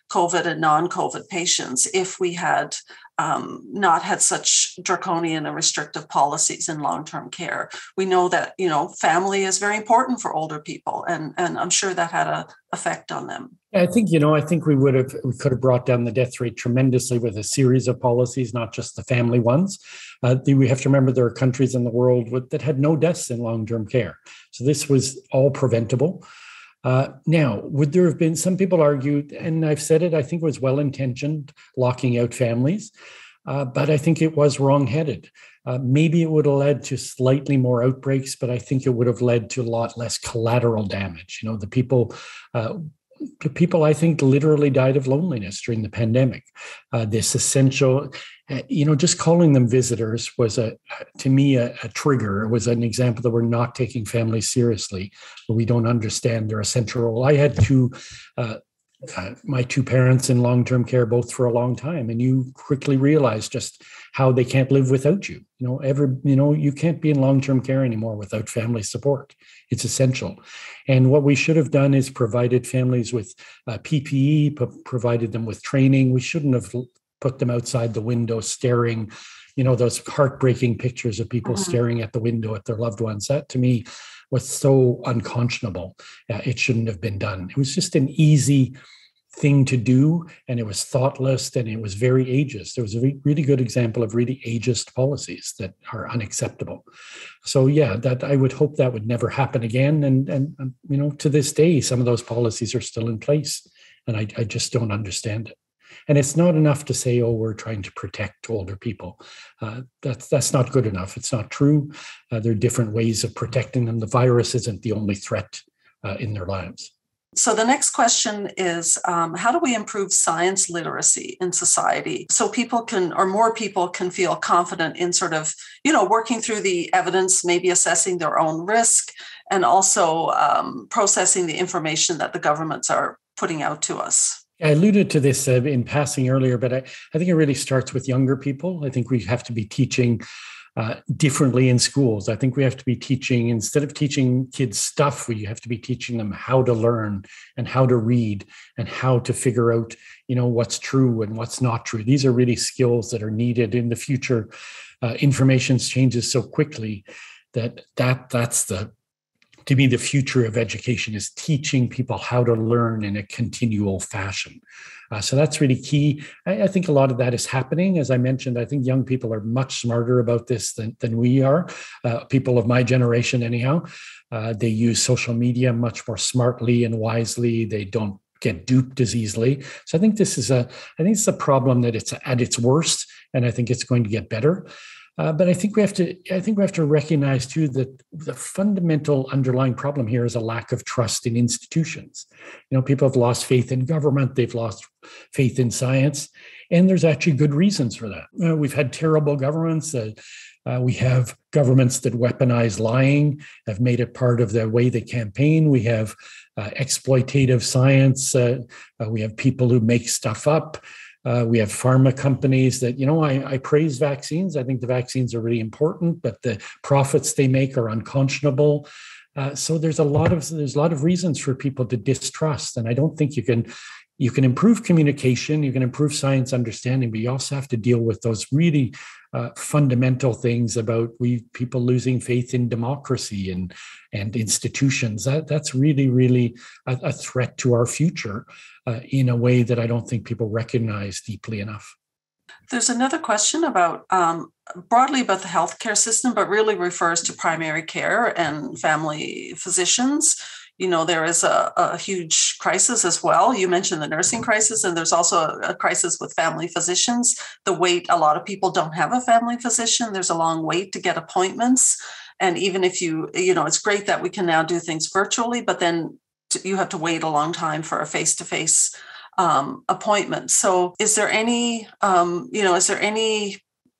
COVID and non-COVID patients if we had um, not had such draconian and restrictive policies in long-term care. We know that, you know, family is very important for older people, and, and I'm sure that had an effect on them. I think, you know, I think we would have, we could have brought down the death rate tremendously with a series of policies, not just the family ones. Uh, we have to remember there are countries in the world with, that had no deaths in long-term care. So this was all preventable. Uh, now, would there have been, some people argued, and I've said it, I think it was well-intentioned, locking out families, uh, but I think it was wrong-headed. Uh, maybe it would have led to slightly more outbreaks, but I think it would have led to a lot less collateral damage. You know, the people, uh, people I think literally died of loneliness during the pandemic. Uh, this essential, uh, you know, just calling them visitors was a, to me, a, a trigger. It was an example that we're not taking families seriously, but we don't understand their essential role. I had two, uh, uh, my two parents in long-term care, both for a long time, and you quickly realize just how they can't live without you. You know, ever, you know, you can't be in long-term care anymore without family support. It's essential. And what we should have done is provided families with uh, P P E, p- provided them with training. We shouldn't have put them outside the window staring, you know, those heartbreaking pictures of people mm-hmm. staring at the window at their loved ones. That to me was so unconscionable. Uh, it shouldn't have been done. It was just an easy thing to do, and it was thoughtless, and it was very ageist. It was a re- really good example of really ageist policies that are unacceptable. So yeah, that I would hope that would never happen again. And, and, and you know, to this day, some of those policies are still in place, and I, I just don't understand it. And it's not enough to say, oh, we're trying to protect older people. Uh, that's, that's not good enough. It's not true. Uh, there are different ways of protecting them. The virus isn't the only threat uh, in their lives. So the next question is, um, how do we improve science literacy in society so people can, or more people can feel confident in sort of, you know, working through the evidence, maybe assessing their own risk, and also um, processing the information that the governments are putting out to us? I alluded to this uh, in passing earlier, but I, I think it really starts with younger people. I think we have to be teaching Uh, differently in schools. I think we have to be teaching, instead of teaching kids stuff, we have to be teaching them how to learn and how to read and how to figure out, you know, what's true and what's not true. These are really skills that are needed in the future. Uh, information changes so quickly that, that that's the, to me, the future of education is teaching people how to learn in a continual fashion. Uh, so that's really key. I, I think a lot of that is happening. As I mentioned, I think young people are much smarter about this than, than we are. Uh, people of my generation, anyhow. Uh, they use social media much more smartly and wisely. They don't get duped as easily. So I think this is a, I think it's a problem that it's at its worst, and I think it's going to get better. Uh, but I think we have to. I think we have to recognize too that the fundamental underlying problem here is a lack of trust in institutions. You know, people have lost faith in government. They've lost faith in science, and there's actually good reasons for that. Uh, we've had terrible governments. Uh, uh, we have governments that weaponize lying, have made it part of the way they campaign. We have uh, exploitative science. Uh, uh, we have people who make stuff up. Uh, we have pharma companies that, you know, I, I praise vaccines. I think the vaccines are really important, but the profits they make are unconscionable. Uh, so there's a lot of there's a lot of reasons for people to distrust, and I don't think you can you can improve communication, you can improve science understanding, but you also have to deal with those really uh, fundamental things about we people losing faith in democracy and and institutions. That that's really really a, a threat to our future. Uh, in a way that I don't think people recognize deeply enough. There's another question about um, broadly about the healthcare system, but really refers to primary care and family physicians. You know, there is a, a huge crisis as well. You mentioned the nursing crisis, and there's also a, a crisis with family physicians. The wait, a lot of people don't have a family physician. There's a long wait to get appointments. And even if you, you know, it's great that we can now do things virtually, but then you have to wait a long time for a face-to-face um, appointment. So is there any, um, you know, is there any,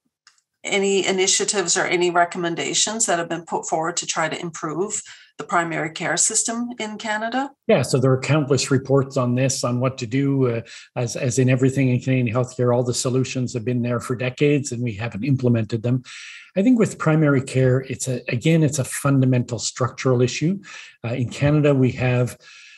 any initiatives or any recommendations that have been put forward to try to improve the primary care system in Canada? Yeah, so there are countless reports on this, on what to do. Uh, as, as in everything in Canadian healthcare, all the solutions have been there for decades and we haven't implemented them. I think with primary care, it's a again, it's a fundamental structural issue. Uh, in Canada, we have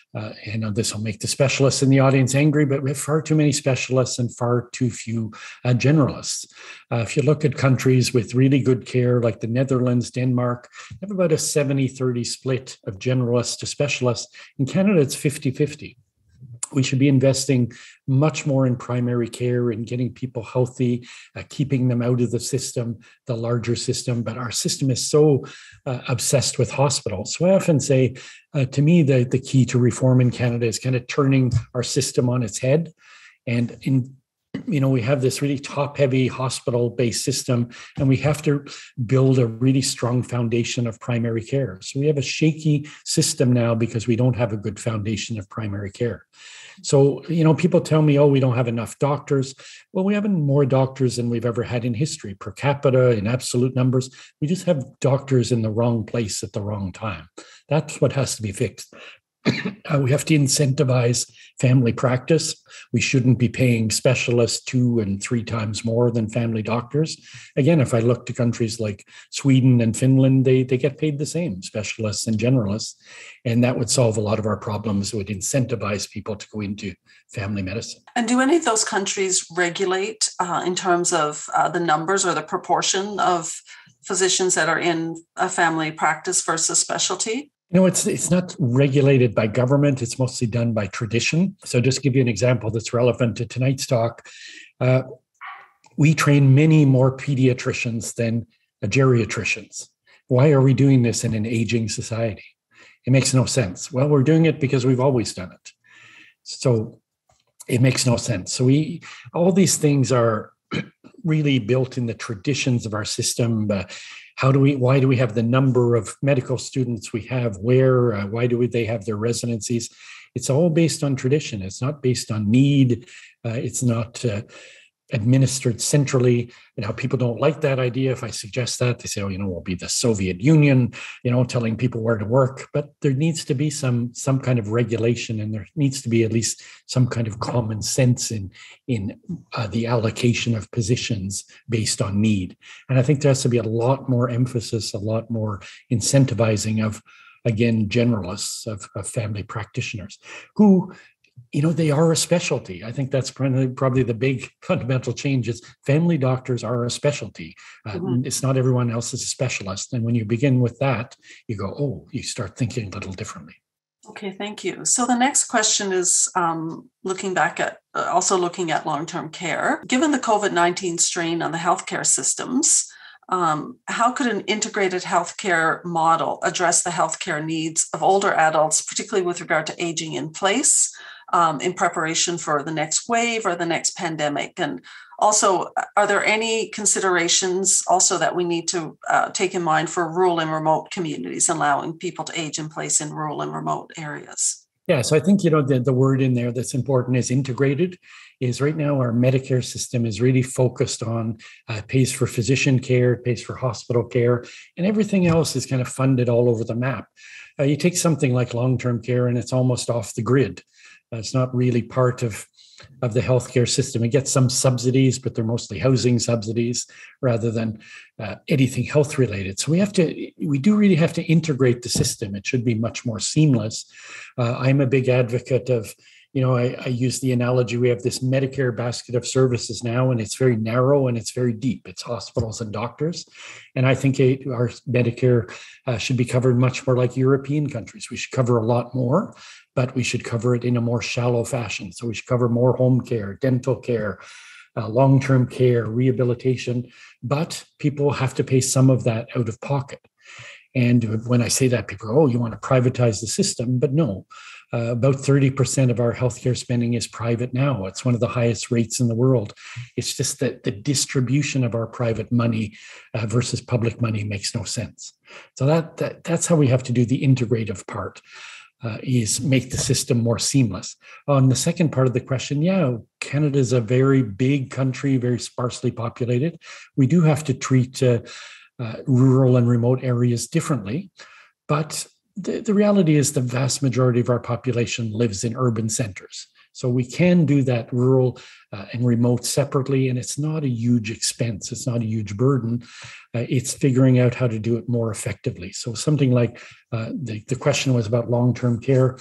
Uh, I know this will make the specialists in the audience angry, but we have far too many specialists and far too few uh, generalists. Uh, if you look at countries with really good care, like the Netherlands, Denmark, they have about a seventy thirty split of generalists to specialists. In Canada, it's fifty fifty. We should be investing much more in primary care and getting people healthy, uh, keeping them out of the system, the larger system. But our system is so uh, obsessed with hospitals. So I often say, uh, to me, the, the key to reform in Canada is kind of turning our system on its head. And in you know, we have this really top-heavy hospital-based system, and we have to build a really strong foundation of primary care. So we have a shaky system now because we don't have a good foundation of primary care. So, you know, people tell me, oh, we don't have enough doctors. Well, we have more doctors than we've ever had in history, per capita, in absolute numbers. We just have doctors in the wrong place at the wrong time. That's what has to be fixed. Uh, we have to incentivize family practice. We shouldn't be paying specialists two and three times more than family doctors. Again, if I look to countries like Sweden and Finland, they, they get paid the same, specialists and generalists. And that would solve a lot of our problems. It would incentivize people to go into family medicine. And do any of those countries regulate uh, in terms of uh, the numbers or the proportion of physicians that are in a family practice versus specialty? You know, it's it's not regulated by government. It's mostly done by tradition. So just to give you an example that's relevant to tonight's talk, uh, we train many more pediatricians than uh, geriatricians. Why are we doing this in an aging society? It makes no sense. Well, we're doing it because we've always done it. So it makes no sense. So we all these things are really built in the traditions of our system. Uh, How do we, why do we have the number of medical students we have? Where, uh, why do we, they have their residencies? It's all based on tradition. It's not based on need. Uh, it's not uh, administered centrally. You know, people don't like that idea. If I suggest that, they say, oh, you know, we'll be the Soviet Union, you know, telling people where to work. But there needs to be some, some kind of regulation, and there needs to be at least some kind of common sense in, in uh, the allocation of positions based on need. And I think there has to be a lot more emphasis, a lot more incentivizing of, again, generalists, of, of family practitioners who, you know, they are a specialty. I think that's probably, probably the big fundamental change is family doctors are a specialty. Uh, mm-hmm. It's not everyone else is a specialist. And when you begin with that, you go, oh, you start thinking a little differently. Okay, thank you. So the next question is um, looking back at, uh, also looking at long-term care. Given the COVID nineteen strain on the healthcare systems, um, how could an integrated healthcare model address the healthcare needs of older adults, particularly with regard to aging in place, Um, in preparation for the next wave or the next pandemic? And also, are there any considerations also that we need to uh, take in mind for rural and remote communities, allowing people to age in place in rural and remote areas? Yeah, so I think, you know, the, the word in there that's important is integrated. Is right now our Medicare system is really focused on uh, pays for physician care, pays for hospital care, and everything else is kind of funded all over the map. Uh, you take something like long-term care and it's almost off the grid. Uh, it's not really part of, of the healthcare system. It gets some subsidies, but they're mostly housing subsidies rather than uh, anything health related. So we have to, we do really have to integrate the system. It should be much more seamless. Uh, I'm a big advocate of, you know, I, I use the analogy, we have this Medicare basket of services now, and it's very narrow and it's very deep. It's hospitals and doctors. And I think it, our Medicare uh, should be covered much more like European countries. We should cover a lot more, but we should cover it in a more shallow fashion. So we should cover more home care, dental care, uh, long-term care, rehabilitation, but people have to pay some of that out of pocket. And when I say that, people go, oh, you want to privatize the system, but no. Uh, about thirty percent of our healthcare spending is private now. It's one of the highest rates in the world. It's just that the distribution of our private money uh, versus public money makes no sense. So that, that that's how we have to do the integrative part, uh, is make the system more seamless. On the second part of the question, yeah, Canada is a very big country, very sparsely populated. We do have to treat uh, uh, rural and remote areas differently, but The, the reality is the vast majority of our population lives in urban centers. So we can do that rural uh, and remote separately, and it's not a huge expense. It's not a huge burden. Uh, it's figuring out how to do it more effectively. So something like uh, the, the question was about long-term care.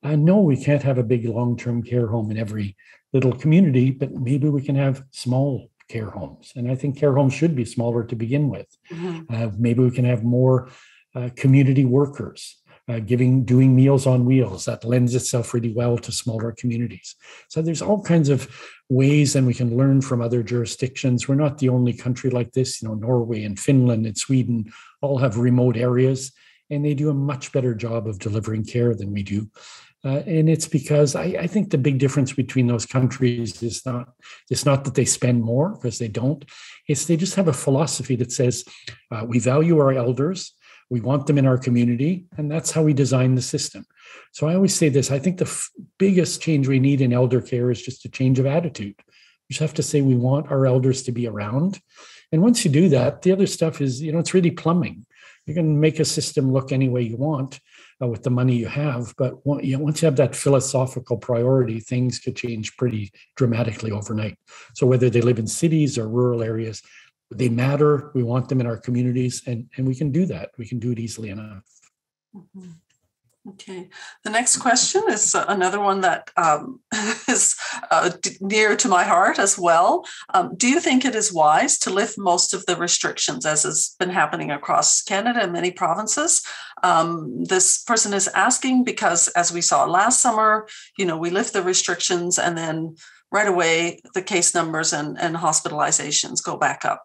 Uh, no, we can't have a big long-term care home in every little community, but maybe we can have small care homes. And I think care homes should be smaller to begin with. Mm-hmm. Uh, maybe we can have more uh, community workers. Uh, giving, doing Meals on Wheels, that lends itself really well to smaller communities. So there's all kinds of ways, and we can learn from other jurisdictions. We're not the only country like this. You know, Norway and Finland and Sweden all have remote areas, and they do a much better job of delivering care than we do. Uh, and it's because I, I think the big difference between those countries is not, it's not that they spend more, because they don't. It's they just have a philosophy that says, uh, we value our elders, we want them in our community, and that's how we design the system. So I always say this, I think the f- biggest change we need in elder care is just a change of attitude. We just have to say we want our elders to be around. And once you do that, the other stuff is, you know, it's really plumbing. You can make a system look any way you want uh, with the money you have, but one, you know, once you have that philosophical priority, things could change pretty dramatically overnight. So whether they live in cities or rural areas, they matter. We want them in our communities, and, and we can do that. We can do it easily enough. Mm-hmm. Okay. The next question is uh, another one that um, is uh, d- near to my heart as well. Um, do you think it is wise to lift most of the restrictions, as has been happening across Canada and many provinces? Um, this person is asking because, as we saw last summer, you know, we lift the restrictions and then right away the case numbers and, and hospitalizations go back up.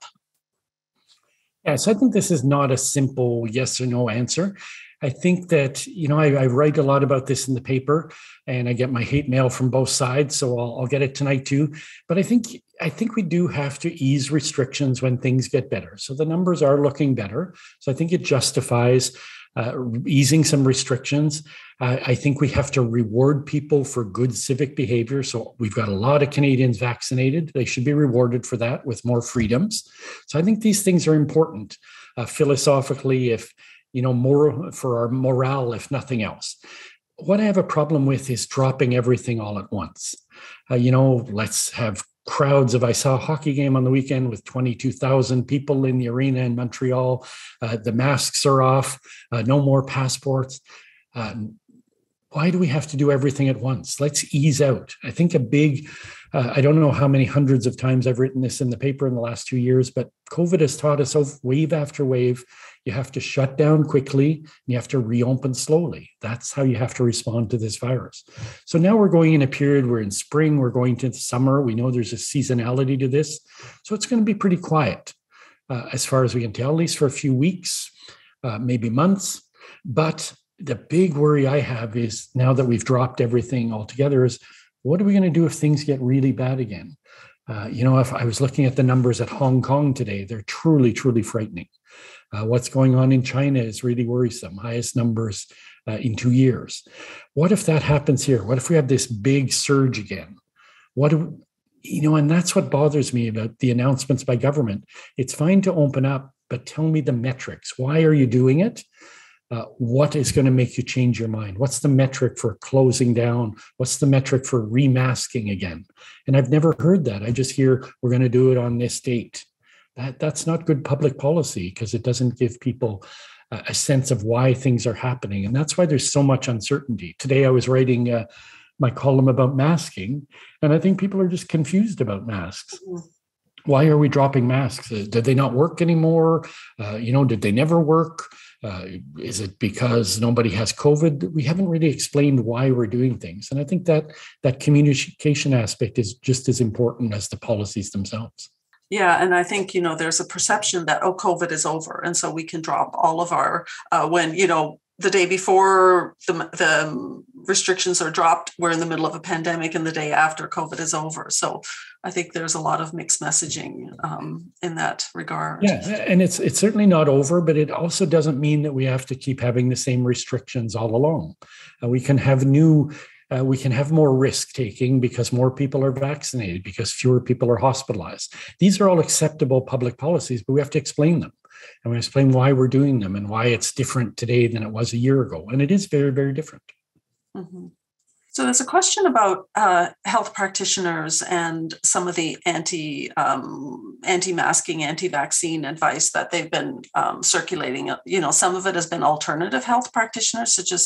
Yeah, so I think this is not a simple yes or no answer. I think that, you know, I, I write a lot about this in the paper, and I get my hate mail from both sides, so I'll, I'll get it tonight too. But I think I think we do have to ease restrictions when things get better. So the numbers are looking better. So I think it justifies uh, easing some restrictions. Uh, I think we have to reward people for good civic behavior. So we've got a lot of Canadians vaccinated. They should be rewarded for that with more freedoms. So I think these things are important uh, philosophically, if you know, more for our morale, if nothing else. What I have a problem with is dropping everything all at once. Uh, you know, let's have crowds of, I saw a hockey game on the weekend with twenty-two thousand people in the arena in Montreal. Uh, the masks are off, uh, no more passports. Uh, why do we have to do everything at once? Let's ease out. I think a big, uh, I don't know how many hundreds of times I've written this in the paper in the last two years, but COVID has taught us wave after wave, you have to shut down quickly and you have to reopen slowly. That's how you have to respond to this virus. So now we're going in a period, we're in spring, we're going to summer. We know there's a seasonality to this. So it's going to be pretty quiet uh, as far as we can tell, at least for a few weeks, uh, maybe months. But the big worry I have is now that we've dropped everything altogether is what are we going to do if things get really bad again? Uh, you know, if I was looking at the numbers at Hong Kong today, they're truly, truly frightening. Uh, what's going on in China is really worrisome, highest numbers uh, in two years. What if that happens here? What if we have this big surge again? What do, you know, and that's what bothers me about the announcements by government. It's fine to open up, but tell me the metrics. Why are you doing it? Uh, what is going to make you change your mind? What's the metric for closing down? What's the metric for remasking again? And I've never heard that. I just hear we're going to do it on this date. That, that's not good public policy because it doesn't give people a, a sense of why things are happening. And that's why there's so much uncertainty. Today I was writing uh, my column about masking, and I think people are just confused about masks. Mm-hmm. Why are we dropping masks? Uh, did they not work anymore? Uh, you know, did they never work? Uh, is it because nobody has COVID? We haven't really explained why we're doing things. And I think that that communication aspect is just as important as the policies themselves. Yeah, and I think, you know, there's a perception that, oh, COVID is over. And so we can drop all of our, uh, when, you know, the day before the, the restrictions are dropped, we're in the middle of a pandemic, and the day after COVID is over. So I think there's a lot of mixed messaging um, in that regard. Yeah, and it's it's certainly not over, but it also doesn't mean that we have to keep having the same restrictions all along. Uh, we can have new, uh, we can have more risk taking because more people are vaccinated, because fewer people are hospitalized. These are all acceptable public policies, but we have to explain them. And we explain why we're doing them and why it's different today than it was a year ago. And it is very, very different. Mm-hmm. So there's a question about uh, health practitioners and some of the anti, um, anti-masking, anti-vaccine advice that they've been um, circulating. You know, some of it has been alternative health practitioners, such as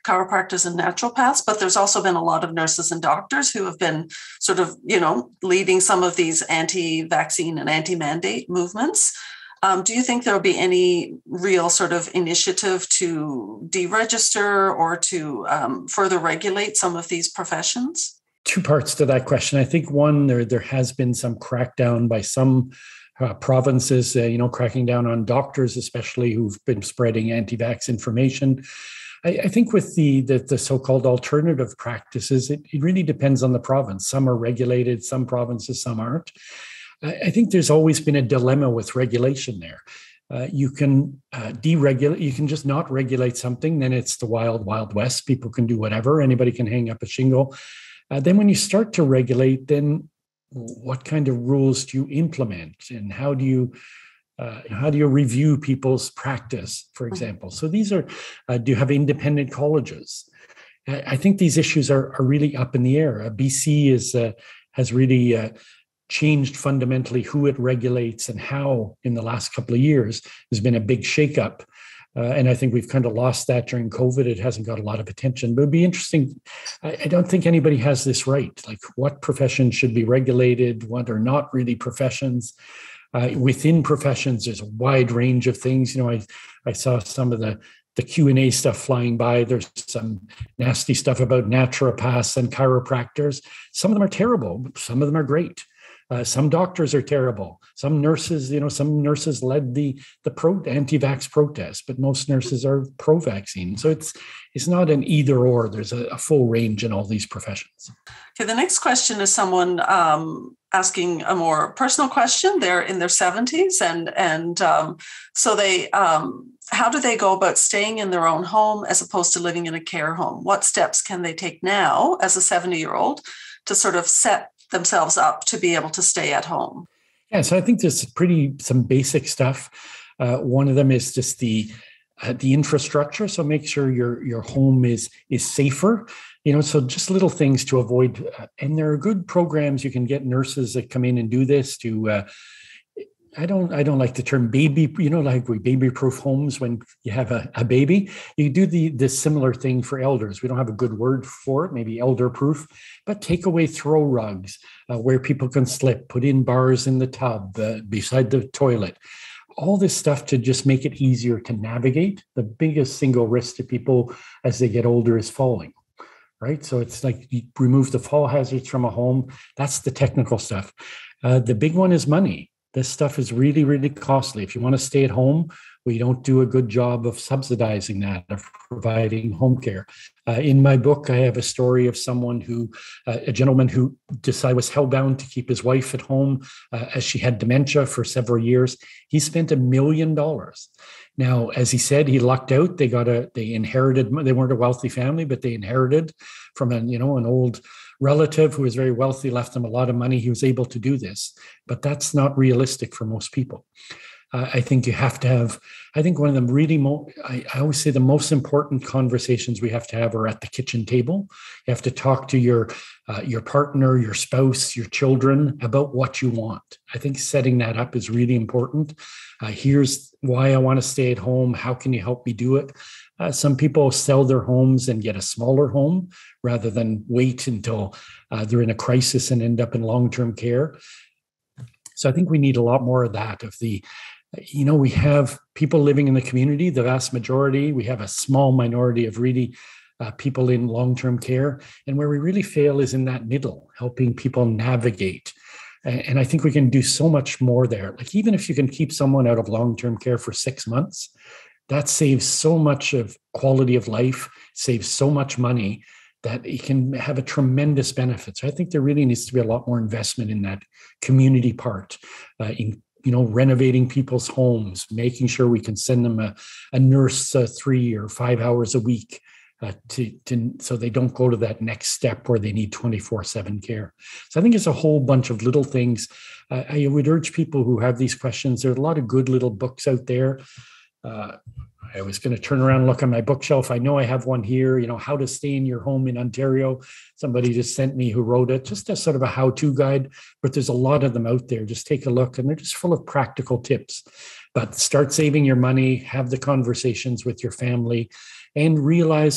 chiropractors and naturopaths, but there's also been a lot of nurses and doctors who have been sort of, you know, leading some of these anti-vaccine and anti-mandate movements. Um, do you think there'll be any real sort of initiative to deregister or to um, further regulate some of these professions? Two parts to that question. I think one, there there has been some crackdown by some uh, provinces, uh, you know, cracking down on doctors, especially who've been spreading anti-vax information. I, I think with the, the the so-called alternative practices, it, it really depends on the province. Some are regulated, some provinces, some aren't. I think there's always been a dilemma with regulation there. Uh, you can uh, deregulate, you can just not regulate something, then it's the wild, wild west. People can do whatever, anybody can hang up a shingle. Uh, then when you start to regulate, then what kind of rules do you implement, and how do you uh, how do you review people's practice, for example? So these are, uh, do you have independent colleges? I, I think these issues are, are really up in the air. Uh, B C is uh, has really uh, changed fundamentally who it regulates and how in the last couple of years. There's been a big shakeup. Uh, and I think we've kind of lost that during COVID. It hasn't got a lot of attention, but it'd be interesting. I, I don't think anybody has this right. Like, what professions should be regulated, what are not really professions. Uh, within professions, there's a wide range of things. You know, I, I saw some of the the Q and A stuff flying by. There's some nasty stuff about naturopaths and chiropractors. Some of them are terrible. Some of them are great. Uh, some doctors are terrible. Some nurses, you know, some nurses led the the pro anti-vax protest, but most nurses are pro-vaccine. So it's it's not an either or. There's a, a full range in all these professions. Okay, the next question is someone um, asking a more personal question. They're in their seventies, and and um, so they, um, how do they go about staying in their own home as opposed to living in a care home? What steps can they take now as a seventy-year-old to sort of set themselves up to be able to stay at home? Yeah, so I think there's pretty some basic stuff. Uh, one of them is just the uh, the infrastructure. So make sure your your home is is safer. You know, so just little things to avoid. Uh, and there are good programs. You can get nurses that come in and do this to. Uh, I don't. I don't like the term baby. You know, like we baby-proof homes when you have a, a baby. You do the the similar thing for elders. We don't have a good word for it. Maybe elder-proof, but take away throw rugs uh, where people can slip. Put in bars in the tub uh, beside the toilet. All this stuff to just make it easier to navigate. The biggest single risk to people as they get older is falling. Right. So it's like you remove the fall hazards from a home. That's the technical stuff. Uh, the big one is money. This stuff is really, really costly. If you want to stay at home, we don't do a good job of subsidizing that, of providing home care. Uh, in my book, I have a story of someone who, uh, a gentleman who decided was hellbound to keep his wife at home uh, as she had dementia for several years. He spent a million dollars. Now, as he said, he lucked out. They got a, they inherited, they weren't a wealthy family, but they inherited from an, you know, an old relative who was very wealthy, left them a lot of money. He was able to do this, but that's not realistic for most people. Uh, I think you have to have, I think one of the really, mo- I, I always say the most important conversations we have to have are at the kitchen table. You have to talk to your, uh, your partner, your spouse, your children about what you want. I think setting that up is really important. Uh, here's why I want to stay at home. How can you help me do it? Uh, some people sell their homes and get a smaller home rather than wait until uh, they're in a crisis and end up in long-term care. So I think we need a lot more of that. Of the, you know, we have people living in the community, the vast majority. We have a small minority of really uh, people in long-term care. And where we really fail is in that middle, helping people navigate. And I think we can do so much more there. Like, even if you can keep someone out of long-term care for six months, that saves so much of quality of life, saves so much money that it can have a tremendous benefit. So I think there really needs to be a lot more investment in that community part, uh, in, you know, renovating people's homes, making sure we can send them a, a nurse uh, three or five hours a week uh, to, to so they don't go to that next step where they need twenty-four seven care. So I think it's a whole bunch of little things. Uh, I would urge people who have these questions. There are a lot of good little books out there. Uh, I was going to turn around and look on my bookshelf. I know I have one here, you know, how to stay in your home in Ontario. Somebody just sent me who wrote it, just as sort of a how-to guide, but there's a lot of them out there. Just take a look, and they're just full of practical tips. But start saving your money, have the conversations with your family, and realize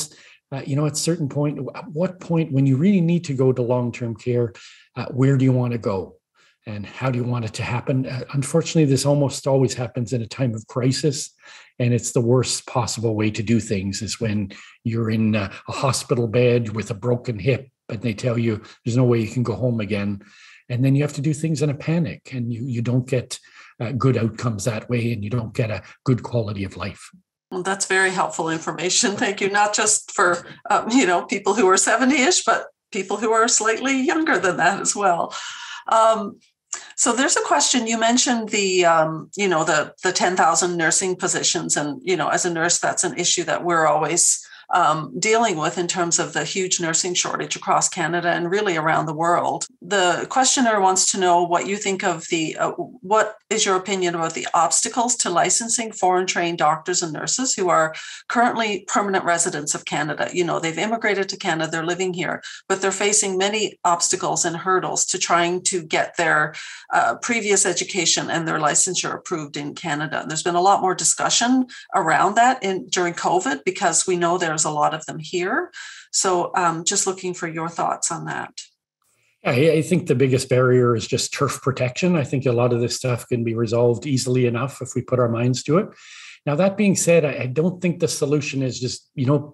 uh, you know, at a certain point, at what point when you really need to go to long-term care, uh, where do you want to go? And how do you want it to happen? Uh, unfortunately, this almost always happens in a time of crisis. And it's the worst possible way to do things is when you're in a, a hospital bed with a broken hip and they tell you there's no way you can go home again. And then you have to do things in a panic and you, you don't get uh, good outcomes that way and you don't get a good quality of life. Well, that's very helpful information. Thank you. Not just for, um, you know, people who are seventy-ish, but people who are slightly younger than that as well. Um, So there's a question. You mentioned the, um, you know, the the ten thousand nursing positions, and you know, as a nurse, that's an issue that we're always um, dealing with in terms of the huge nursing shortage across Canada and really around the world. The questioner wants to know what you think of the, uh, what is your opinion about the obstacles to licensing foreign trained doctors and nurses who are currently permanent residents of Canada? You know, they've immigrated to Canada, they're living here, but they're facing many obstacles and hurdles to trying to get their uh, previous education and their licensure approved in Canada. And there's been a lot more discussion around that in during COVID because we know there's a lot of them here. So um, just looking for your thoughts on that. I, I think the biggest barrier is just turf protection. I think a lot of this stuff can be resolved easily enough if we put our minds to it. Now, that being said, I, I don't think the solution is just, you know,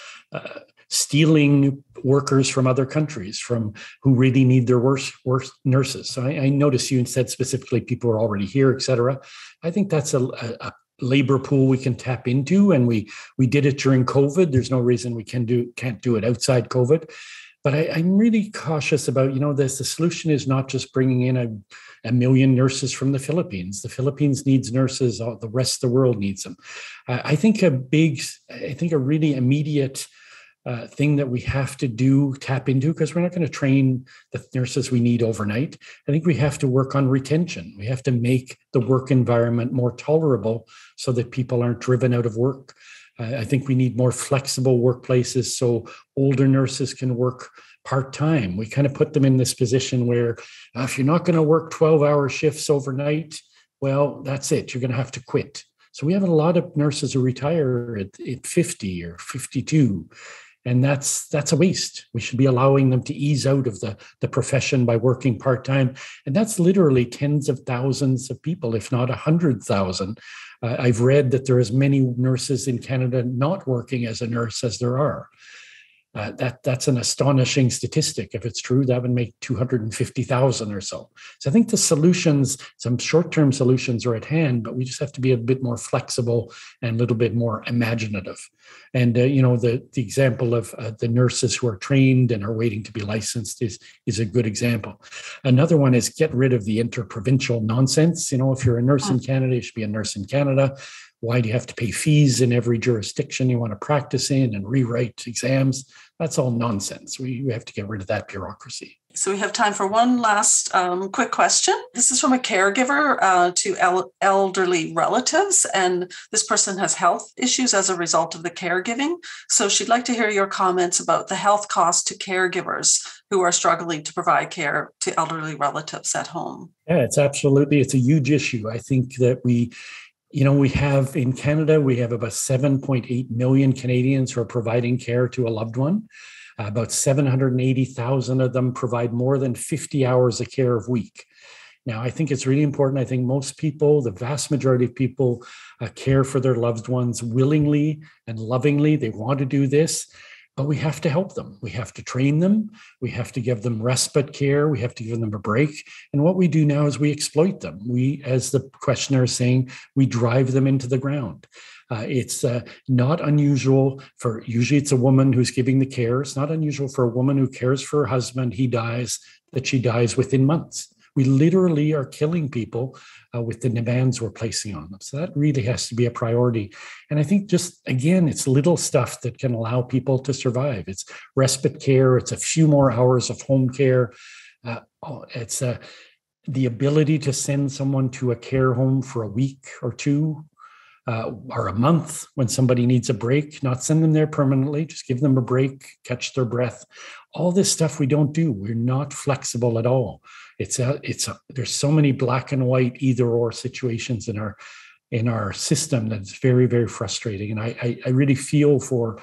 uh, stealing workers from other countries, from who really need their worst, worst nurses. So I, I notice you said specifically people are already here, et cetera. I think that's a, a, a labor pool we can tap into, and we we did it during COVID. There's no reason we can do can't do it outside COVID. But I, I'm really cautious about, you know, this. The solution is not just bringing in a, a million nurses from the Philippines. The Philippines needs nurses. All, the rest of the world needs them. Uh, I think a big, I think a really immediate uh, thing that we have to do, tap into, because we're not going to train the nurses we need overnight. I think we have to work on retention. We have to make the work environment more tolerable so that people aren't driven out of work. I think we need more flexible workplaces so older nurses can work part-time. We kind of put them in this position where uh, if you're not going to work twelve-hour shifts overnight, well, that's it. You're going to have to quit. So we have a lot of nurses who retire at, at fifty or fifty-two, and that's that's a waste. We should be allowing them to ease out of the, the profession by working part-time. And that's literally tens of thousands of people, if not one hundred thousand. Uh, I've read that there are as many nurses in Canada not working as a nurse as there are. Uh, that that's an astonishing statistic. If it's true, that would make two hundred fifty thousand or so. So I think the solutions, some short-term solutions are at hand, but we just have to be a bit more flexible and a little bit more imaginative. And, uh, you know, the, the example of uh, the nurses who are trained and are waiting to be licensed is, is a good example. Another one is get rid of the interprovincial nonsense. You know, if you're a nurse in Canada, you should be a nurse in Canada. Why do you have to pay fees in every jurisdiction you want to practice in and rewrite exams? That's all nonsense. We, we have to get rid of that bureaucracy. So we have time for one last um, quick question. This is from a caregiver uh, to el- elderly relatives, and this person has health issues as a result of the caregiving. So she'd like to hear your comments about the health costs to caregivers who are struggling to provide care to elderly relatives at home. Yeah, it's absolutely, it's a huge issue. I think that we You know, we have in Canada, we have about seven point eight million Canadians who are providing care to a loved one. Uh, about seven hundred eighty thousand of them provide more than fifty hours of care a week. Now, I think it's really important. I think most people, the vast majority of people, uh, care for their loved ones willingly and lovingly. They want to do this. But we have to help them. We have to train them. We have to give them respite care. We have to give them a break. And what we do now is we exploit them. We, as the questioner is saying, we drive them into the ground. Uh, it's uh, not unusual for, usually it's a woman who's giving the care. It's not unusual for a woman who cares for her husband, he dies, that she dies within months. We literally are killing people uh, with the demands we're placing on them. So that really has to be a priority. And I think just, again, it's little stuff that can allow people to survive. It's respite care. It's a few more hours of home care. Uh, oh, it's uh, the ability to send someone to a care home for a week or two uh, or a month when somebody needs a break, not send them there permanently, just give them a break, catch their breath. All this stuff we don't do. We're not flexible at all. It's a, it's a, there's so many black and white either or situations in our in our system that's very, very frustrating. And I, I, I really feel for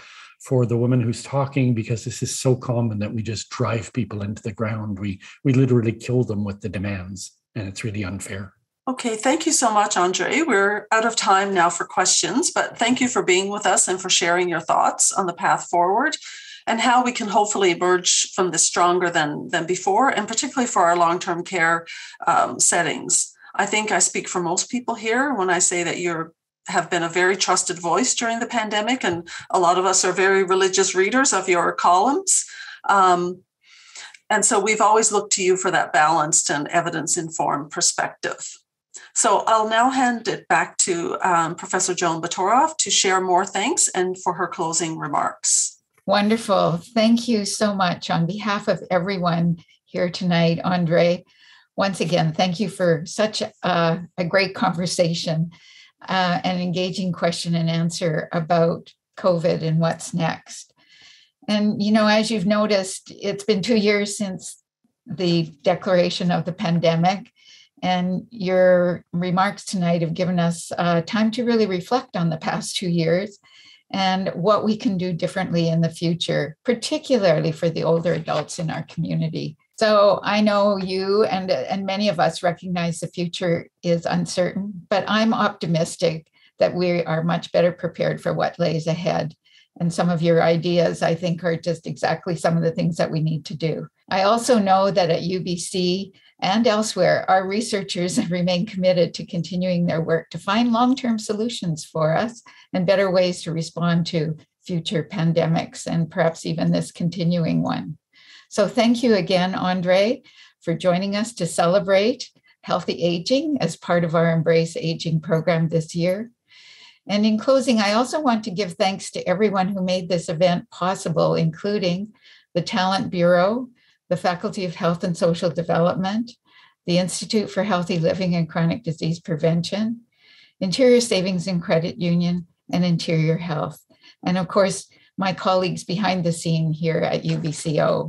for the woman who's talking, because this is so common that we just drive people into the ground. We, we literally kill them with the demands, and it's really unfair. Okay, thank you so much, Andre. We're out of time now for questions, but thank you for being with us and for sharing your thoughts on the path forward and how we can hopefully emerge from this stronger than, than before, and particularly for our long-term care um, settings. I think I speak for most people here when I say that you have been a very trusted voice during the pandemic, and a lot of us are very religious readers of your columns. Um, and so we've always looked to you for that balanced and evidence-informed perspective. So I'll now hand it back to um, Professor Joan Botoroff to share more thanks and for her closing remarks. Wonderful. Thank you so much. On behalf of everyone here tonight, Andre, once again, thank you for such a, a great conversation, uh, an engaging question and answer about COVID and what's next. And, you know, as you've noticed, it's been two years since the declaration of the pandemic. And your remarks tonight have given us uh, time to really reflect on the past two years and what we can do differently in the future, particularly for the older adults in our community. So I know you and, and many of us recognize the future is uncertain, but I'm optimistic that we are much better prepared for what lays ahead. And some of your ideas, I think, are just exactly some of the things that we need to do. I also know that at U B C and elsewhere, our researchers remain committed to continuing their work to find long-term solutions for us and better ways to respond to future pandemics and perhaps even this continuing one. So thank you again, Andre, for joining us to celebrate healthy aging as part of our Embrace Aging program this year. And in closing, I also want to give thanks to everyone who made this event possible, including the Talent Bureau, the Faculty of Health and Social Development, the Institute for Healthy Living and Chronic Disease Prevention, Interior Savings and Credit Union, and Interior Health. And of course, my colleagues behind the scene here at U B C O.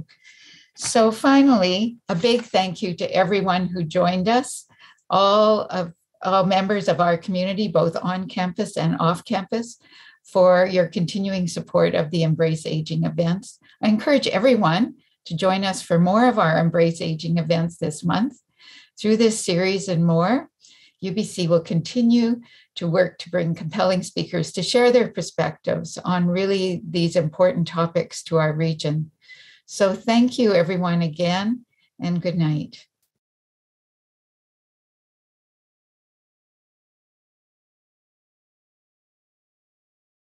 So finally, a big thank you to everyone who joined us, all of all members of our community, both on campus and off campus, for your continuing support of the Embrace Aging events. I encourage everyone to join us for more of our Embrace Aging events this month. Through this series and more, U B C will continue to work to bring compelling speakers to share their perspectives on really these important topics to our region. So thank you everyone again, and good night.